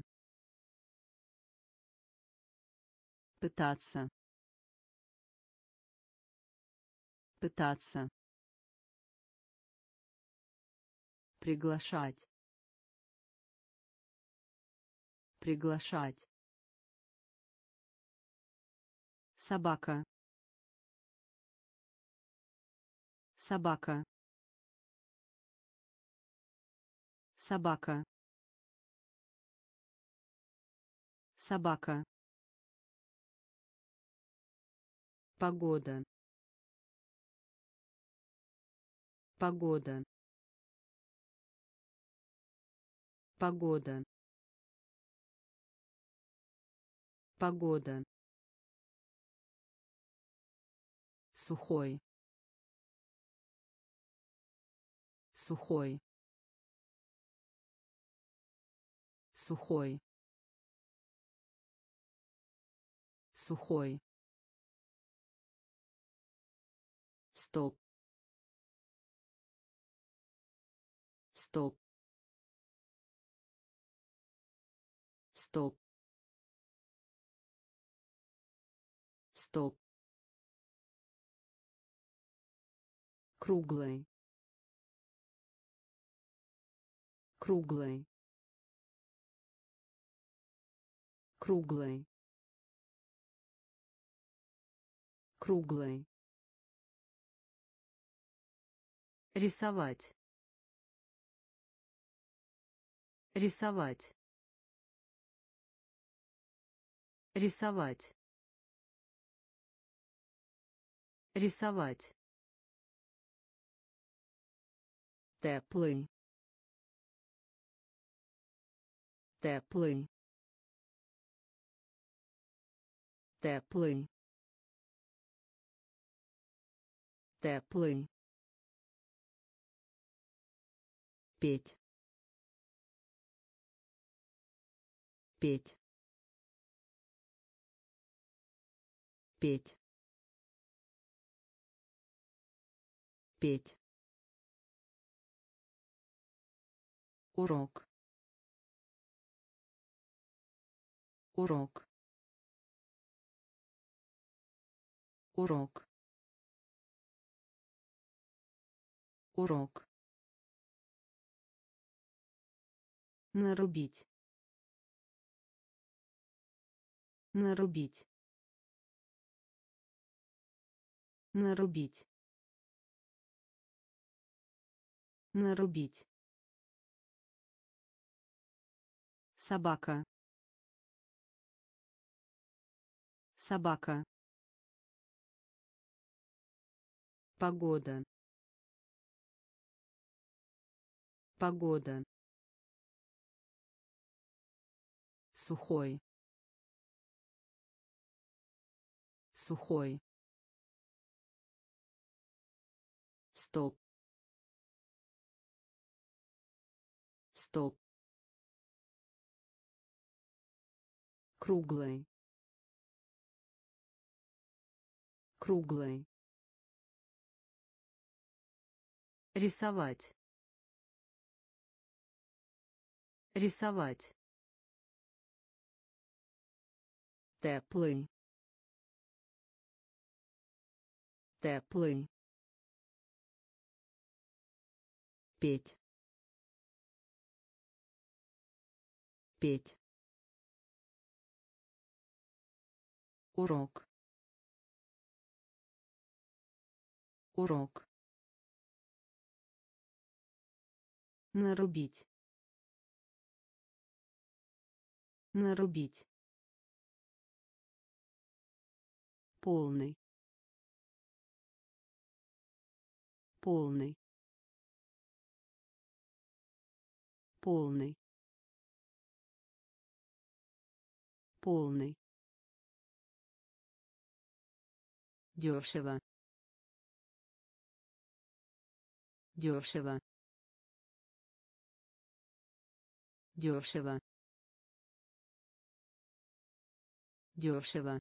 S1: пытаться, пытаться, приглашать, приглашать, собака, собака, собака, собака, погода, погода, погода, погода, сухой, сухой, сухой, сухой, стоп, стоп, стоп, стоп, круглый, круглый, круглый, круглый, рисовать, рисовать, рисовать, рисовать, теплый, теплый, теплый, теплый, петь, петь, петь, петь, урок, урок, урок, урок, нарубить, нарубить, нарубить, нарубить, собака, собака, погода, погода, сухой, сухой, стоп, стоп, круглый, круглый, рисовать, рисовать, теплый, теплый, петь, петь, урок, урок, нарубить, нарубить, полный, полный, полный, полный, дешево, дешево, дешево, дешево,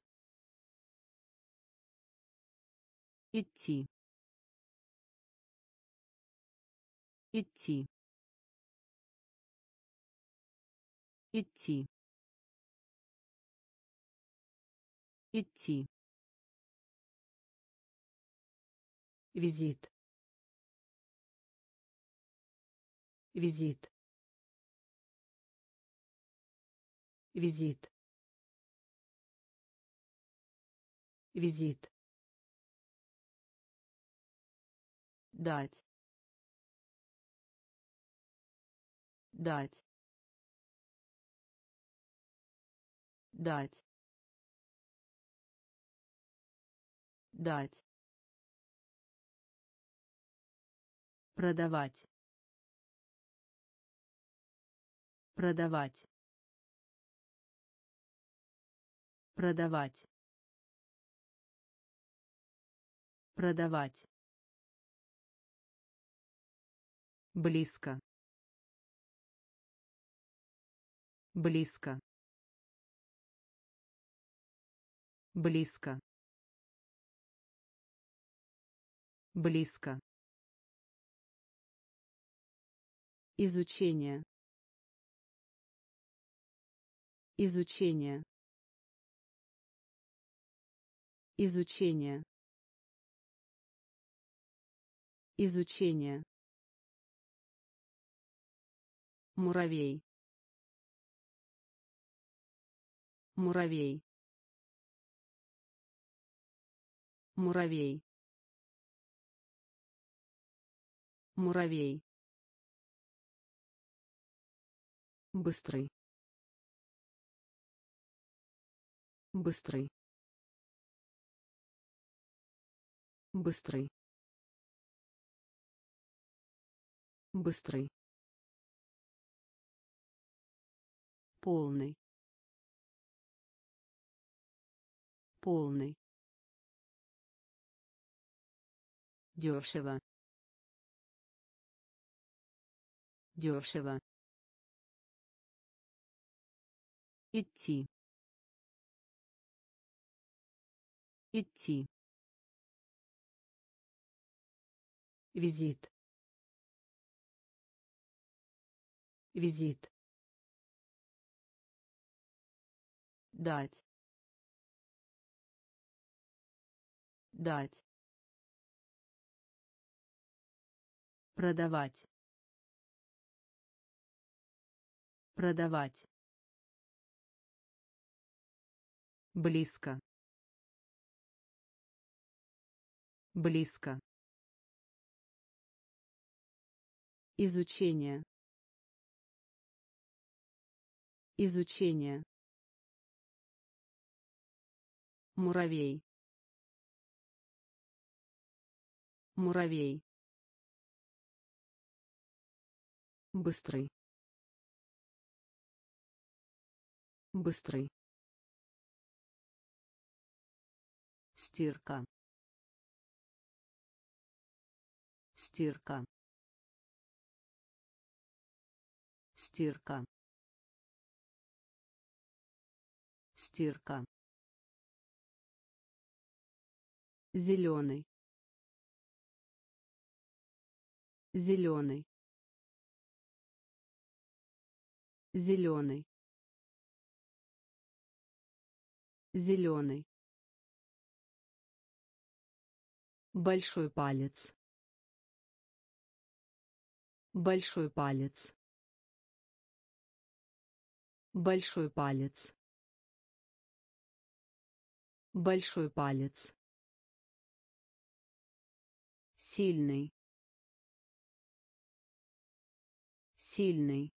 S1: идти, идти, идти, идти, визит, визит, визит, визит, дать, дать, дать, дать, продавать, продавать, продавать, продавать, близко, близко, близко, близко, изучение, изучение, изучение, изучение, муравей, муравей, муравей, муравей, быстрый, быстрый, быстрый, быстрый, полный, полный, дешево, дешево, идти, идти, визит, визит, дать, дать, продавать, продавать, близко, близко, изучение, изучение, муравей, муравей, быстрый, быстрый, стирка, стирка, стирка, стирка, зеленый, зеленый, зеленый, зеленый, большой палец, большой палец, большой палец, большой палец, сильный, сильный,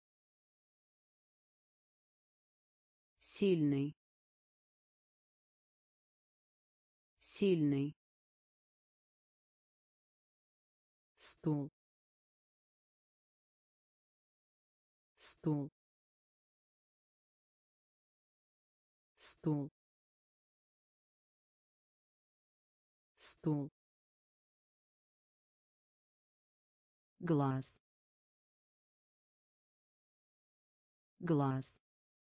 S1: сильный, сильный, стул, стул, стул, стул, глаз, глаз,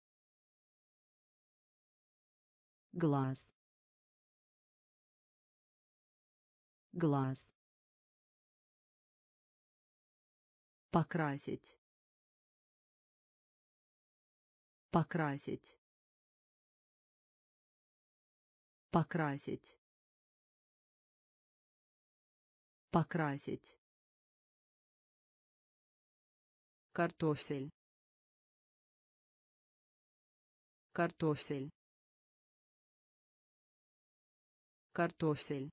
S1: глаз, глаз, покрасить, покрасить, покрасить, покрасить, картофель, картофель, картофель,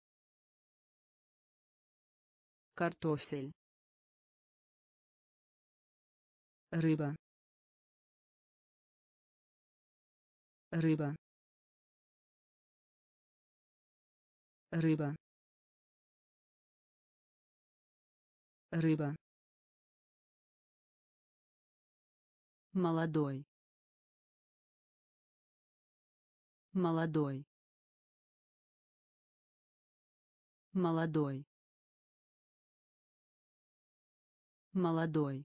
S1: картофель, рыба, рыба, рыба, рыба, молодой, молодой, молодой, молодой,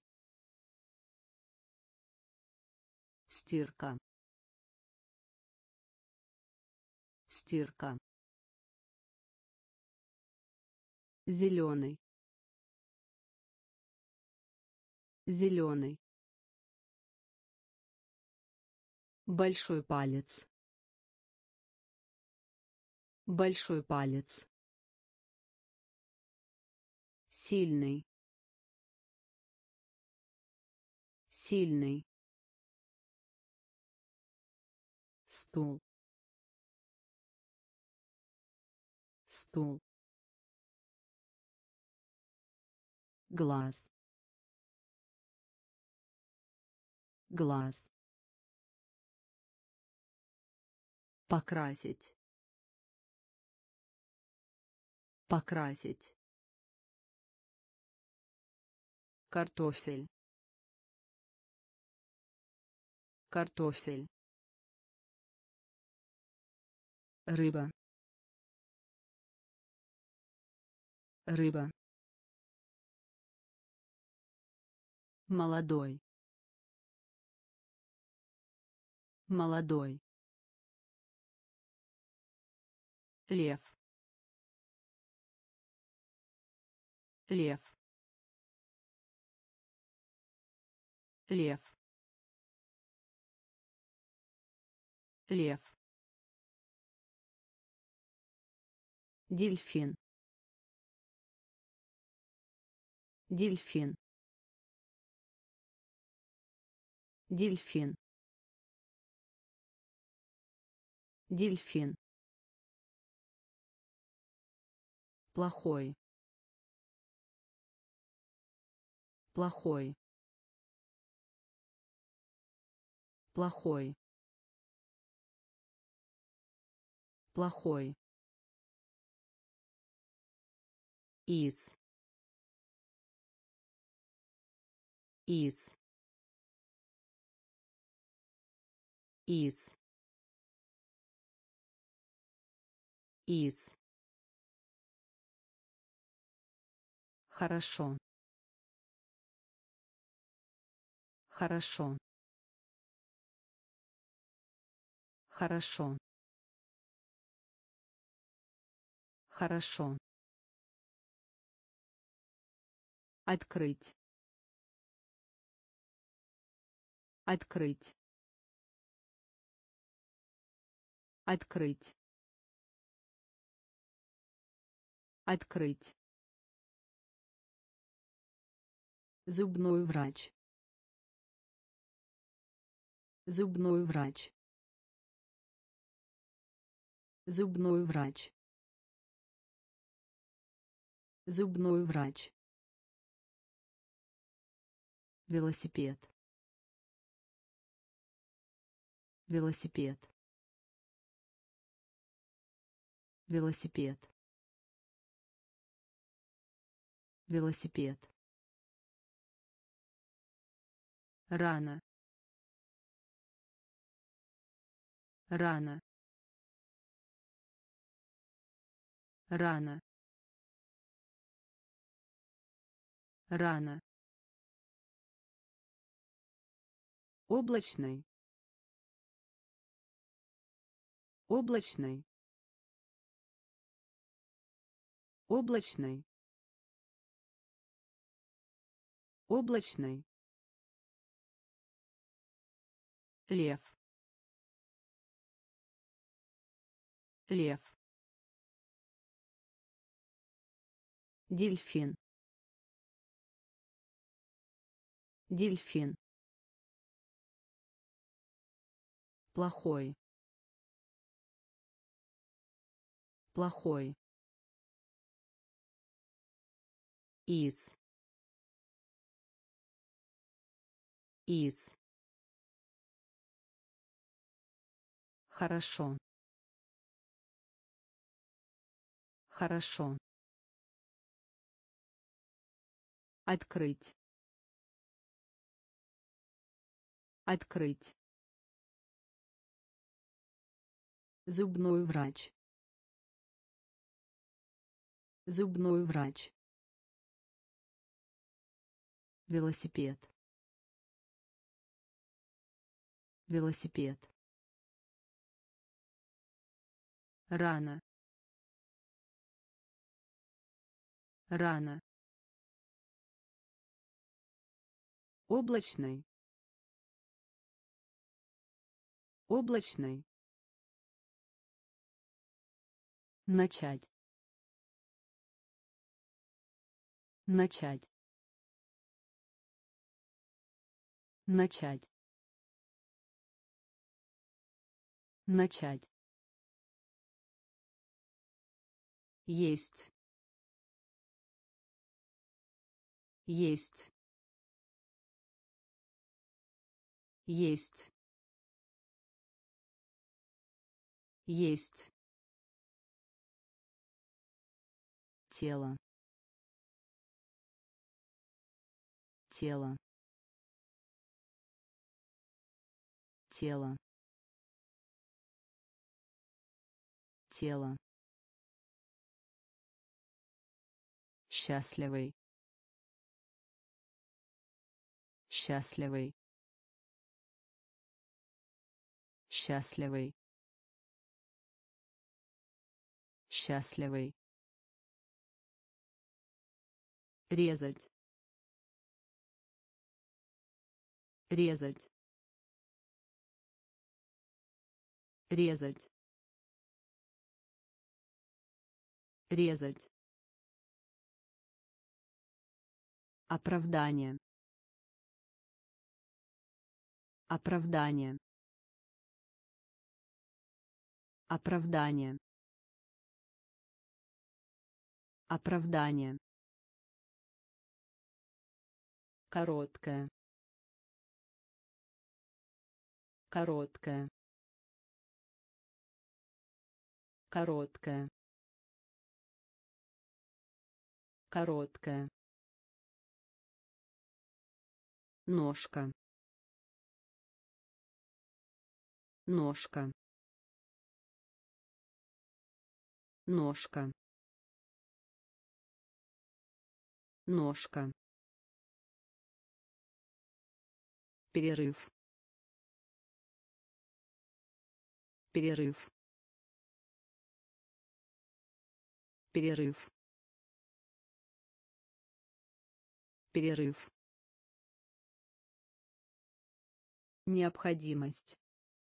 S1: стирка, стирка, зеленый, зеленый, большой палец, большой палец, сильный, сильный, стул, стул, глаз, глаз, покрасить, покрасить, картофель, картофель, рыба, рыба, молодой, молодой, лев, лев, лев, лев, дельфин, дельфин, дельфин, дельфин, плохой, плохой, плохой, плохой, из, из, из, из, хорошо, хорошо, хорошо, хорошо, открыть, открыть, открыть, открыть, зубной врач, зубной врач, зубной врач, зубной врач, велосипед, велосипед, велосипед, велосипед, рано, рано, рано, рано, облачный, облачный, облачный, облачный, лев, лев, дельфин, дельфин, плохой, плохой, из, из, хорошо, хорошо, открыть, открыть, зубной врач, зубной врач, велосипед, велосипед, рано, рано, облачный, облачный, начать, начать, начать, начать, есть, есть, есть, есть, тело, тело, тело, тело, счастливый, счастливый, счастливый, Счастливый.
S2: резать, резать, резать, резать, оправдание, оправдание, оправдание, оправдание, короткая, короткая, короткая, короткая, ножка, ножка, ножка, ножка, перерыв, перерыв, перерыв, перерыв, необходимость,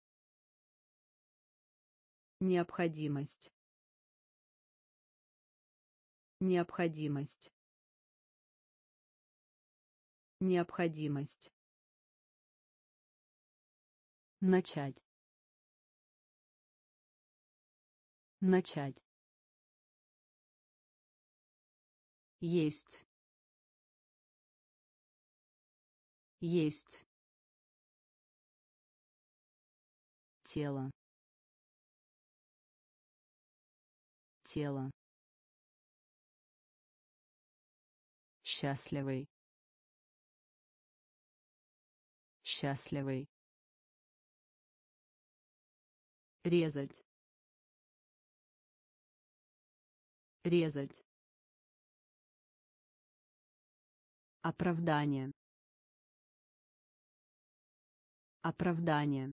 S2: необходимость, необходимость, необходимость, начать, начать, есть, есть,
S1: Тело. Тело. Счастливый. Счастливый.
S2: резать, резать, оправдание, оправдание,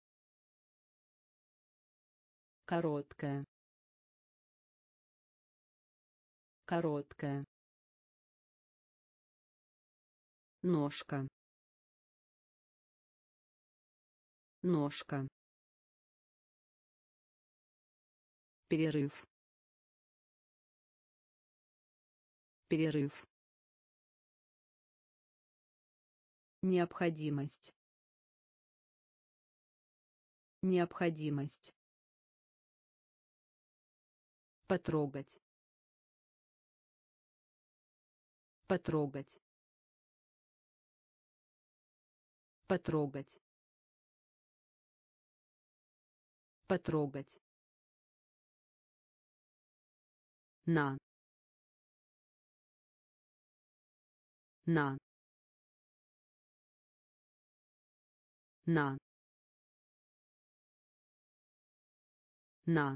S2: короткая, короткая, ножка, ножка, перерыв, перерыв, необходимость, необходимость, потрогать, потрогать, потрогать, потрогать, на, на, на, на,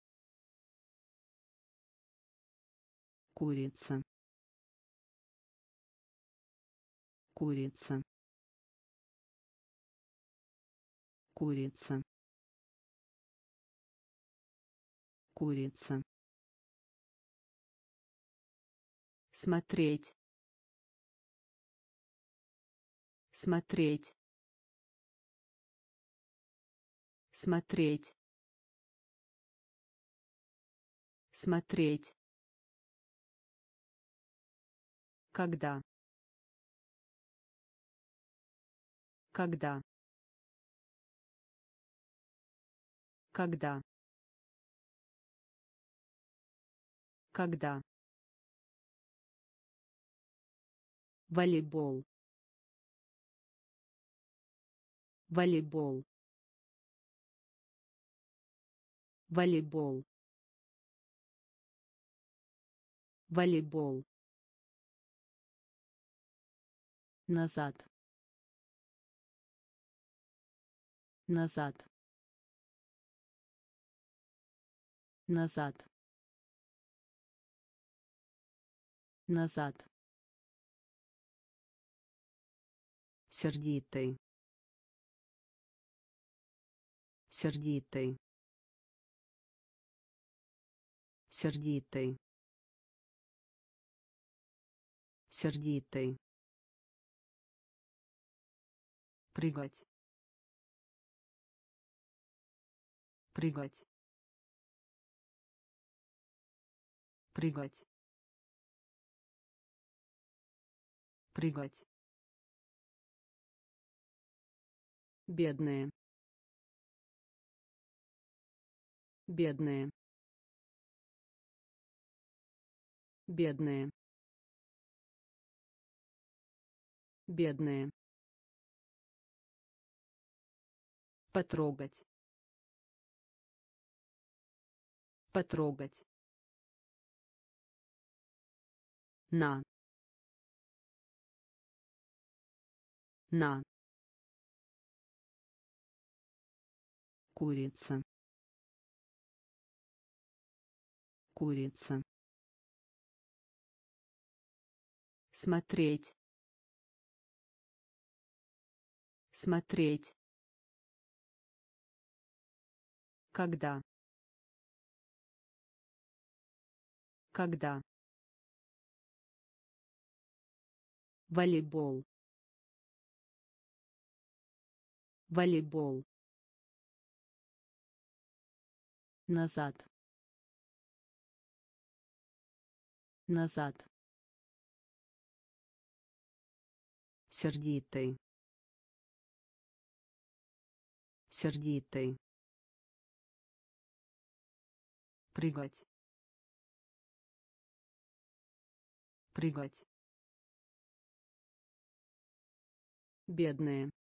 S1: Курица. Курица. Курица. Курица.
S2: смотреть, смотреть, смотреть, смотреть, когда, когда, когда, когда, волейбол, волейбол, волейбол, волейбол, назад, назад, назад, назад,
S1: Сердитый. Сердитый. Сердитый. Сердитый. Прыгать. Прыгать. Прыгать. Прыгать. Бедные. Бедные. Бедные. Бедные. Потрогать. Потрогать. На. На. Курица. Курица. Смотреть. Смотреть. Когда. Когда. Волейбол. Волейбол.
S2: Назад. Назад.
S1: Сердитый. Сердитый. Прыгать. Прыгать. Бедные.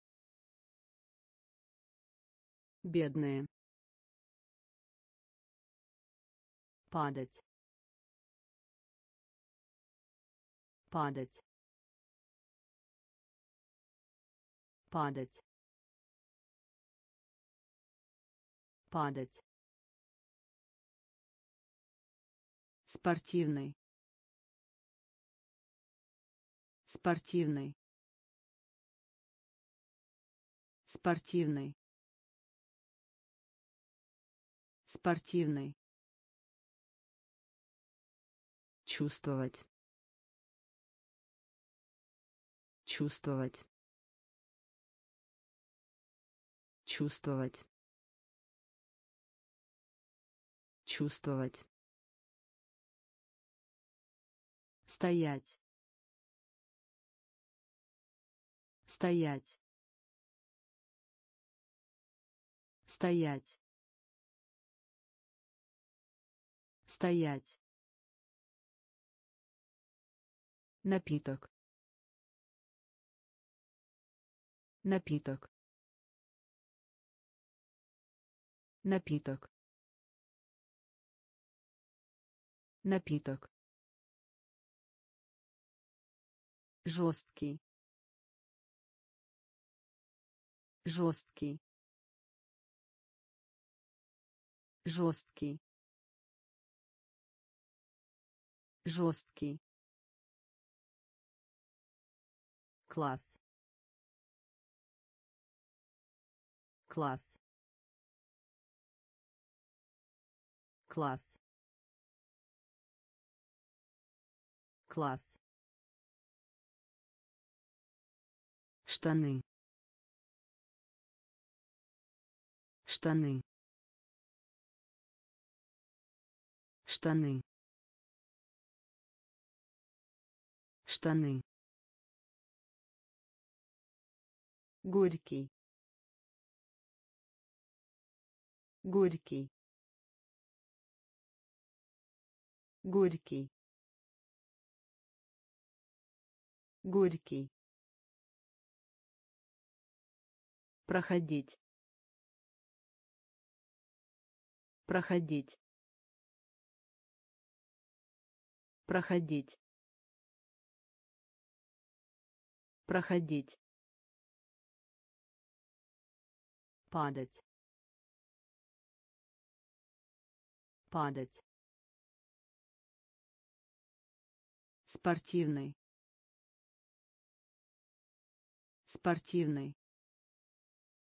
S1: Бедные. Падать. Падать. Падать. Падать. Спортивный. Спортивный. Спортивный. Спортивный. Чувствовать. Чувствовать. Чувствовать. Чувствовать. Стоять. Стоять. Стоять. Стоять. Напиток. Напиток. Напиток. Напиток. Жесткий. Жесткий. Жесткий. Жесткий. Класс. Класс. Класс. Класс. Штаны. Штаны. Штаны. Штаны. Горький. Горький. Горький. Горький. Проходить. Проходить. Проходить. Проходить. Падать. Падать. Спортивный. Спортивный.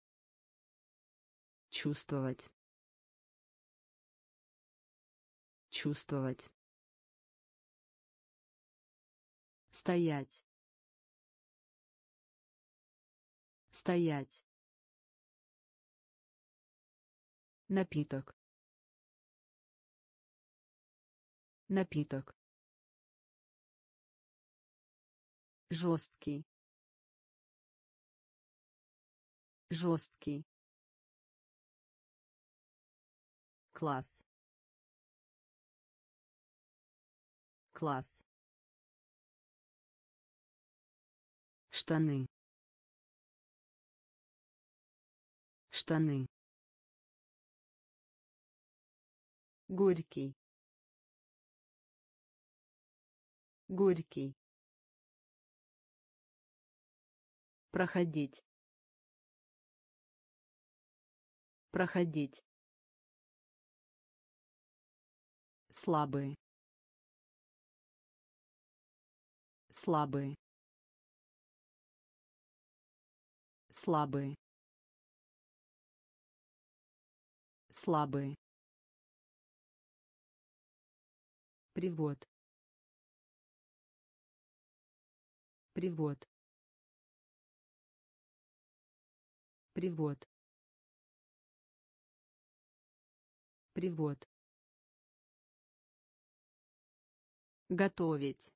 S1: Чувствовать. чувствовать, стоять, стоять, напиток, напиток, жесткий, жесткий, класс, класс, штаны, штаны, горький, горький, проходить, проходить, слабые, слабые, слабые, слабые, привод, привод, привод, привод, готовить,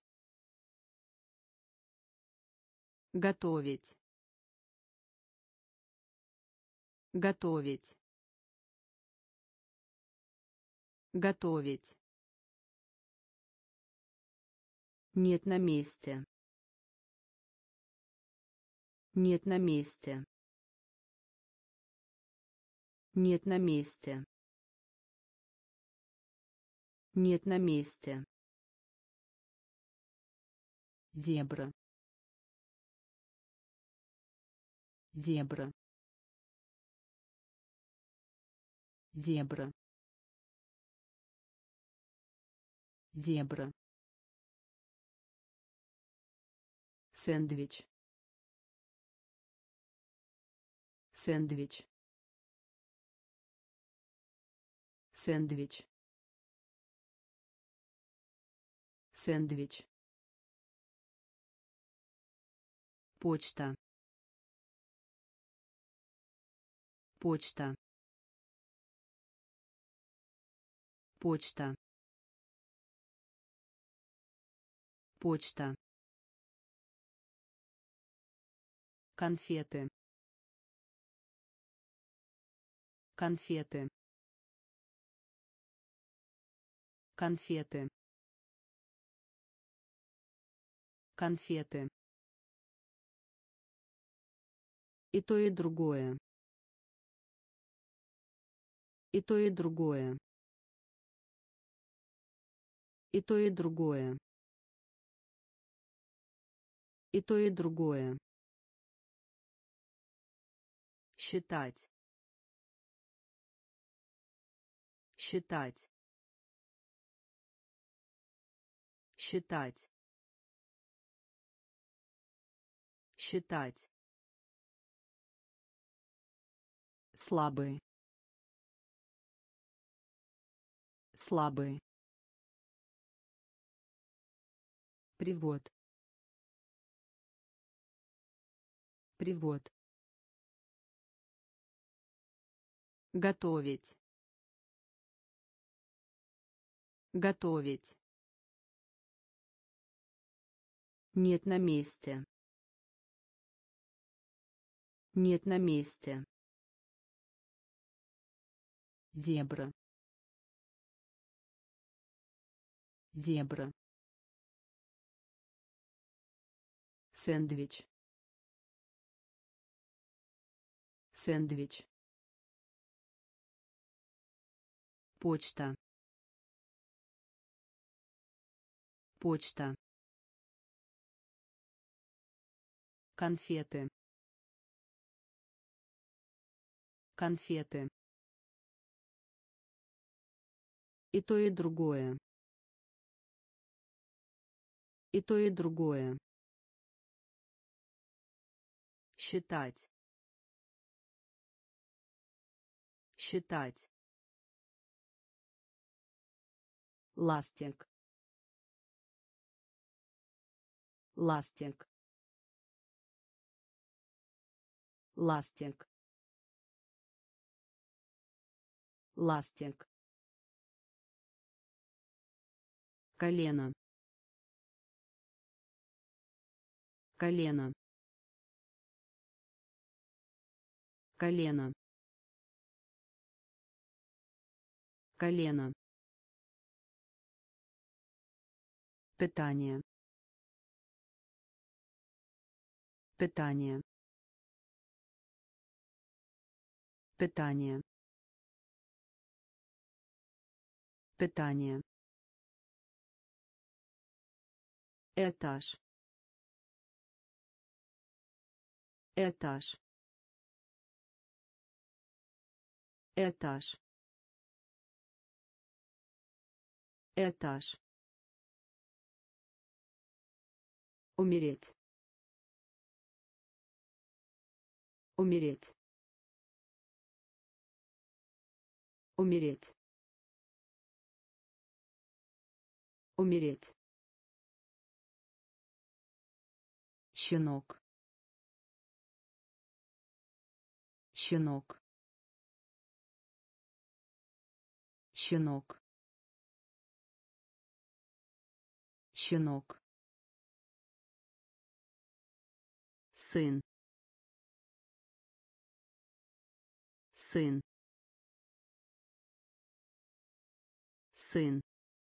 S1: готовить, готовить, готовить, нет на месте, нет на месте, нет на месте, нет на месте, зебра, зебра, зебра, зебра, сэндвич, сэндвич, сэндвич, сэндвич, почта, почта, почта, почта, конфеты, конфеты, конфеты, конфеты, и то и другое, и то и другое, и то и другое, и то и другое, считать, считать, считать, считать, слабые, слабые, привод, привод, готовить, готовить, нет на месте, нет на месте, зебра, зебра, сэндвич, сэндвич, почта, почта, конфеты, конфеты, и то и другое, и то и другое, считать, считать, ластик, ластик, ластик, ластик, колено, колено, колено, колено, питание, питание, питание, питание, этаж, этаж, этаж, этаж, умереть, умереть, умереть, умереть, щенок, щенок, щенок, щенок, сын, сын, сын,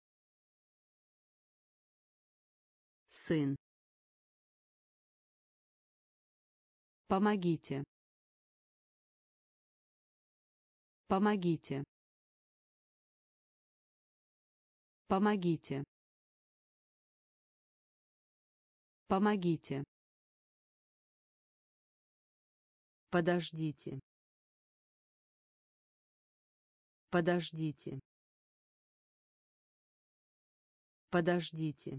S1: сын, помогите, помогите, помогите, помогите, подождите, подождите, подождите,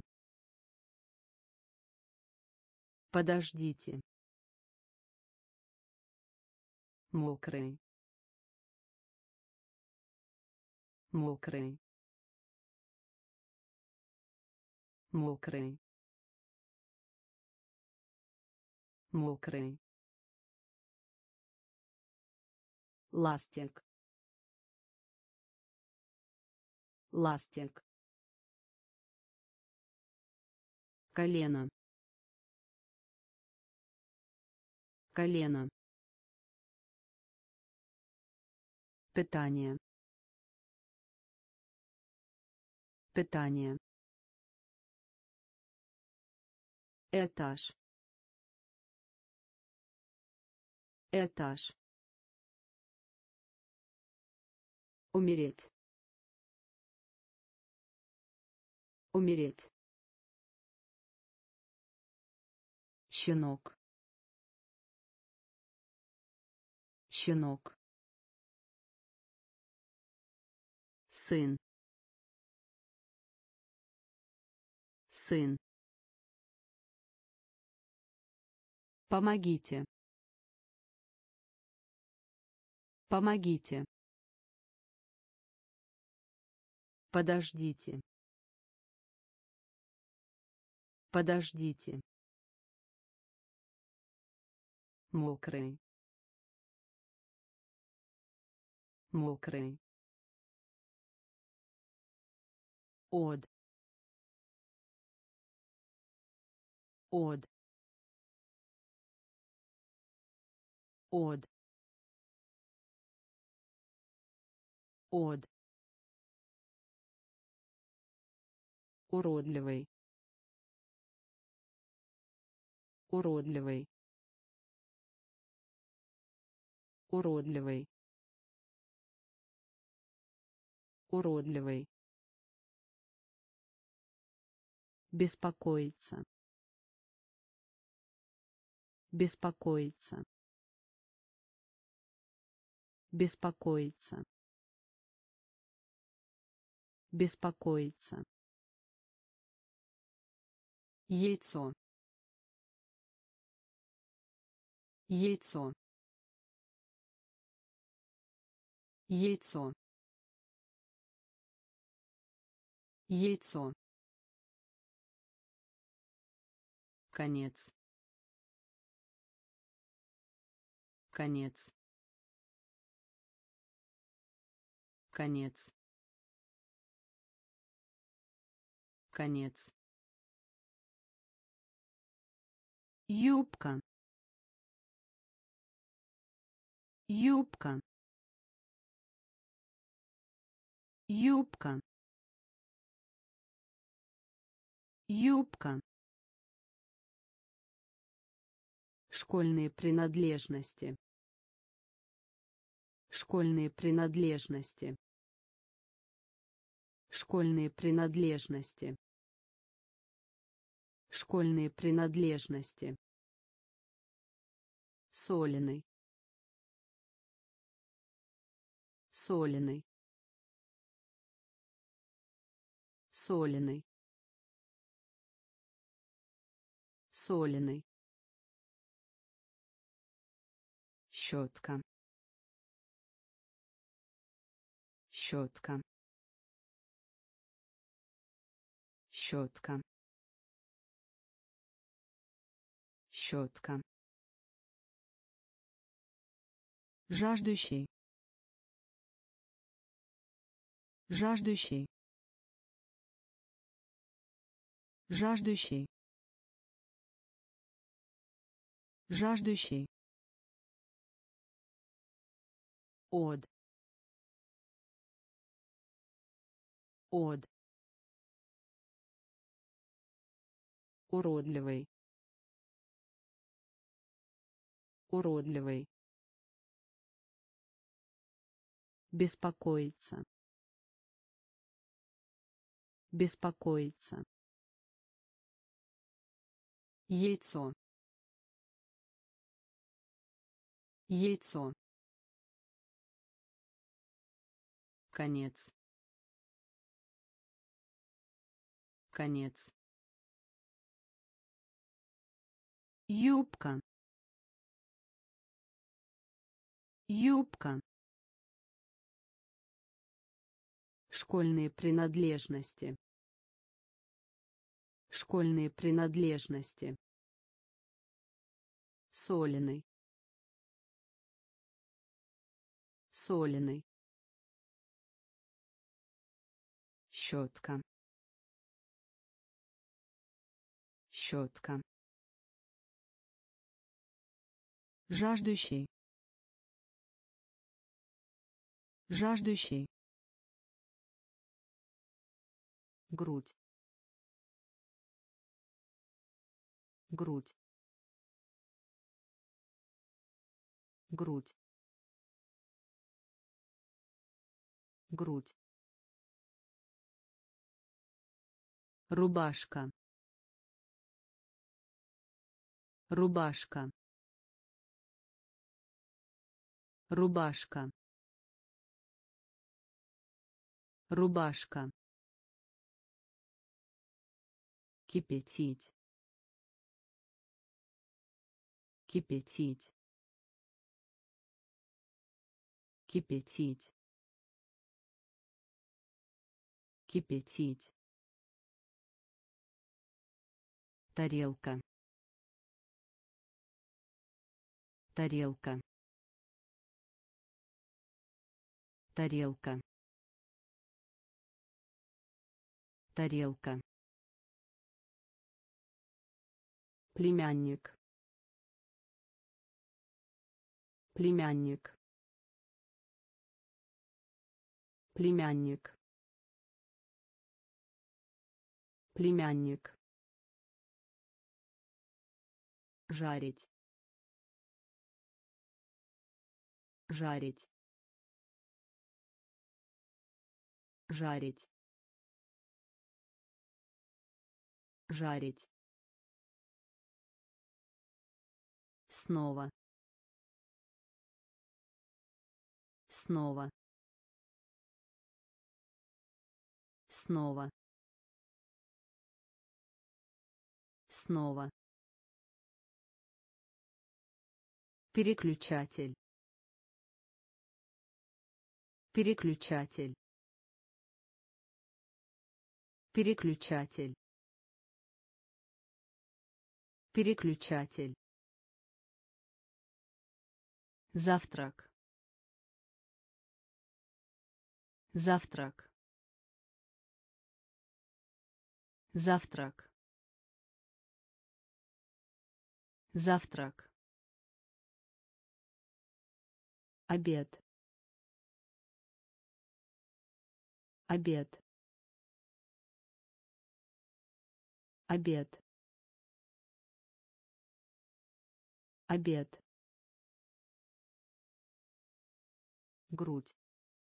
S1: подождите, мокрый, мокрый, мокрый, мокрый, ластик, ластик, колено, колено, питание, питание, этаж, этаж, умереть, умереть, щенок, щенок, сын, сын, помогите, помогите, подождите, подождите, мокрый, мокрый, от, от, от, от, уродливый, уродливый, уродливый, уродливый, беспокоиться, беспокоиться, беспокоиться, беспокоиться, яйцо, яйцо, яйцо, Яйцо. Конец. Конец. Конец. Конец. Юбка. Юбка. Юбка. Юбка. Школьные принадлежности. Школьные принадлежности. Школьные принадлежности. Школьные принадлежности. Соленый. Соленый. Соленый. Соленый. Щетка. Щетка. Щетка. Щетка. Жаждущий. Жаждущий. Жаждущий. Жаждущий. Од. Од. Уродливый. Уродливый. Беспокоиться. Беспокоиться. Яйцо. Яйцо. Конец. Конец. Юбка. Юбка. Школьные принадлежности. Школьные принадлежности. Соленый. Соленый. Щетка. Щетка. Жаждущий. Жаждущий. Грудь. Грудь. Грудь. Грудь. Рубашка. Рубашка. Рубашка. Рубашка. Кипятить. Кипятить. Кипятить. Кипятить. Тарелка. Тарелка. Тарелка. Тарелка. Племянник. Племянник. Племянник. Племянник. Жарить. Жарить. Жарить. Жарить. Снова. Снова. Снова. Снова. Переключатель. Переключатель. Переключатель. Переключатель. Завтрак. Завтрак. Завтрак. Завтрак.
S2: Обед. Обед. Обед. Обед.
S1: Грудь.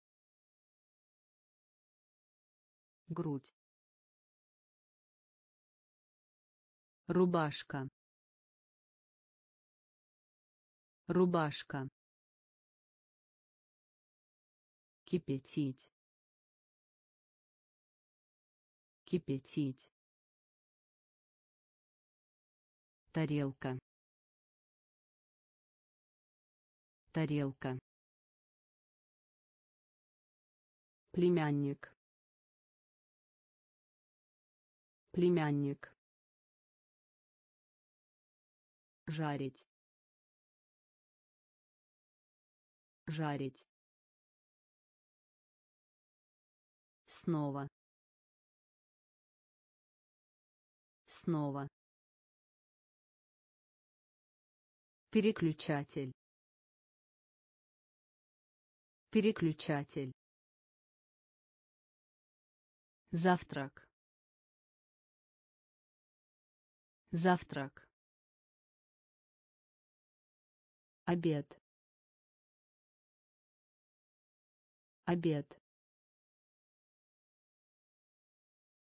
S1: Грудь. Рубашка. Рубашка. Кипятить. Кипятить. Тарелка. Тарелка. Племянник. Племянник. Жарить. Жарить. Снова. Снова. Переключатель. Переключатель. Завтрак. Завтрак.
S2: Обед. Обед.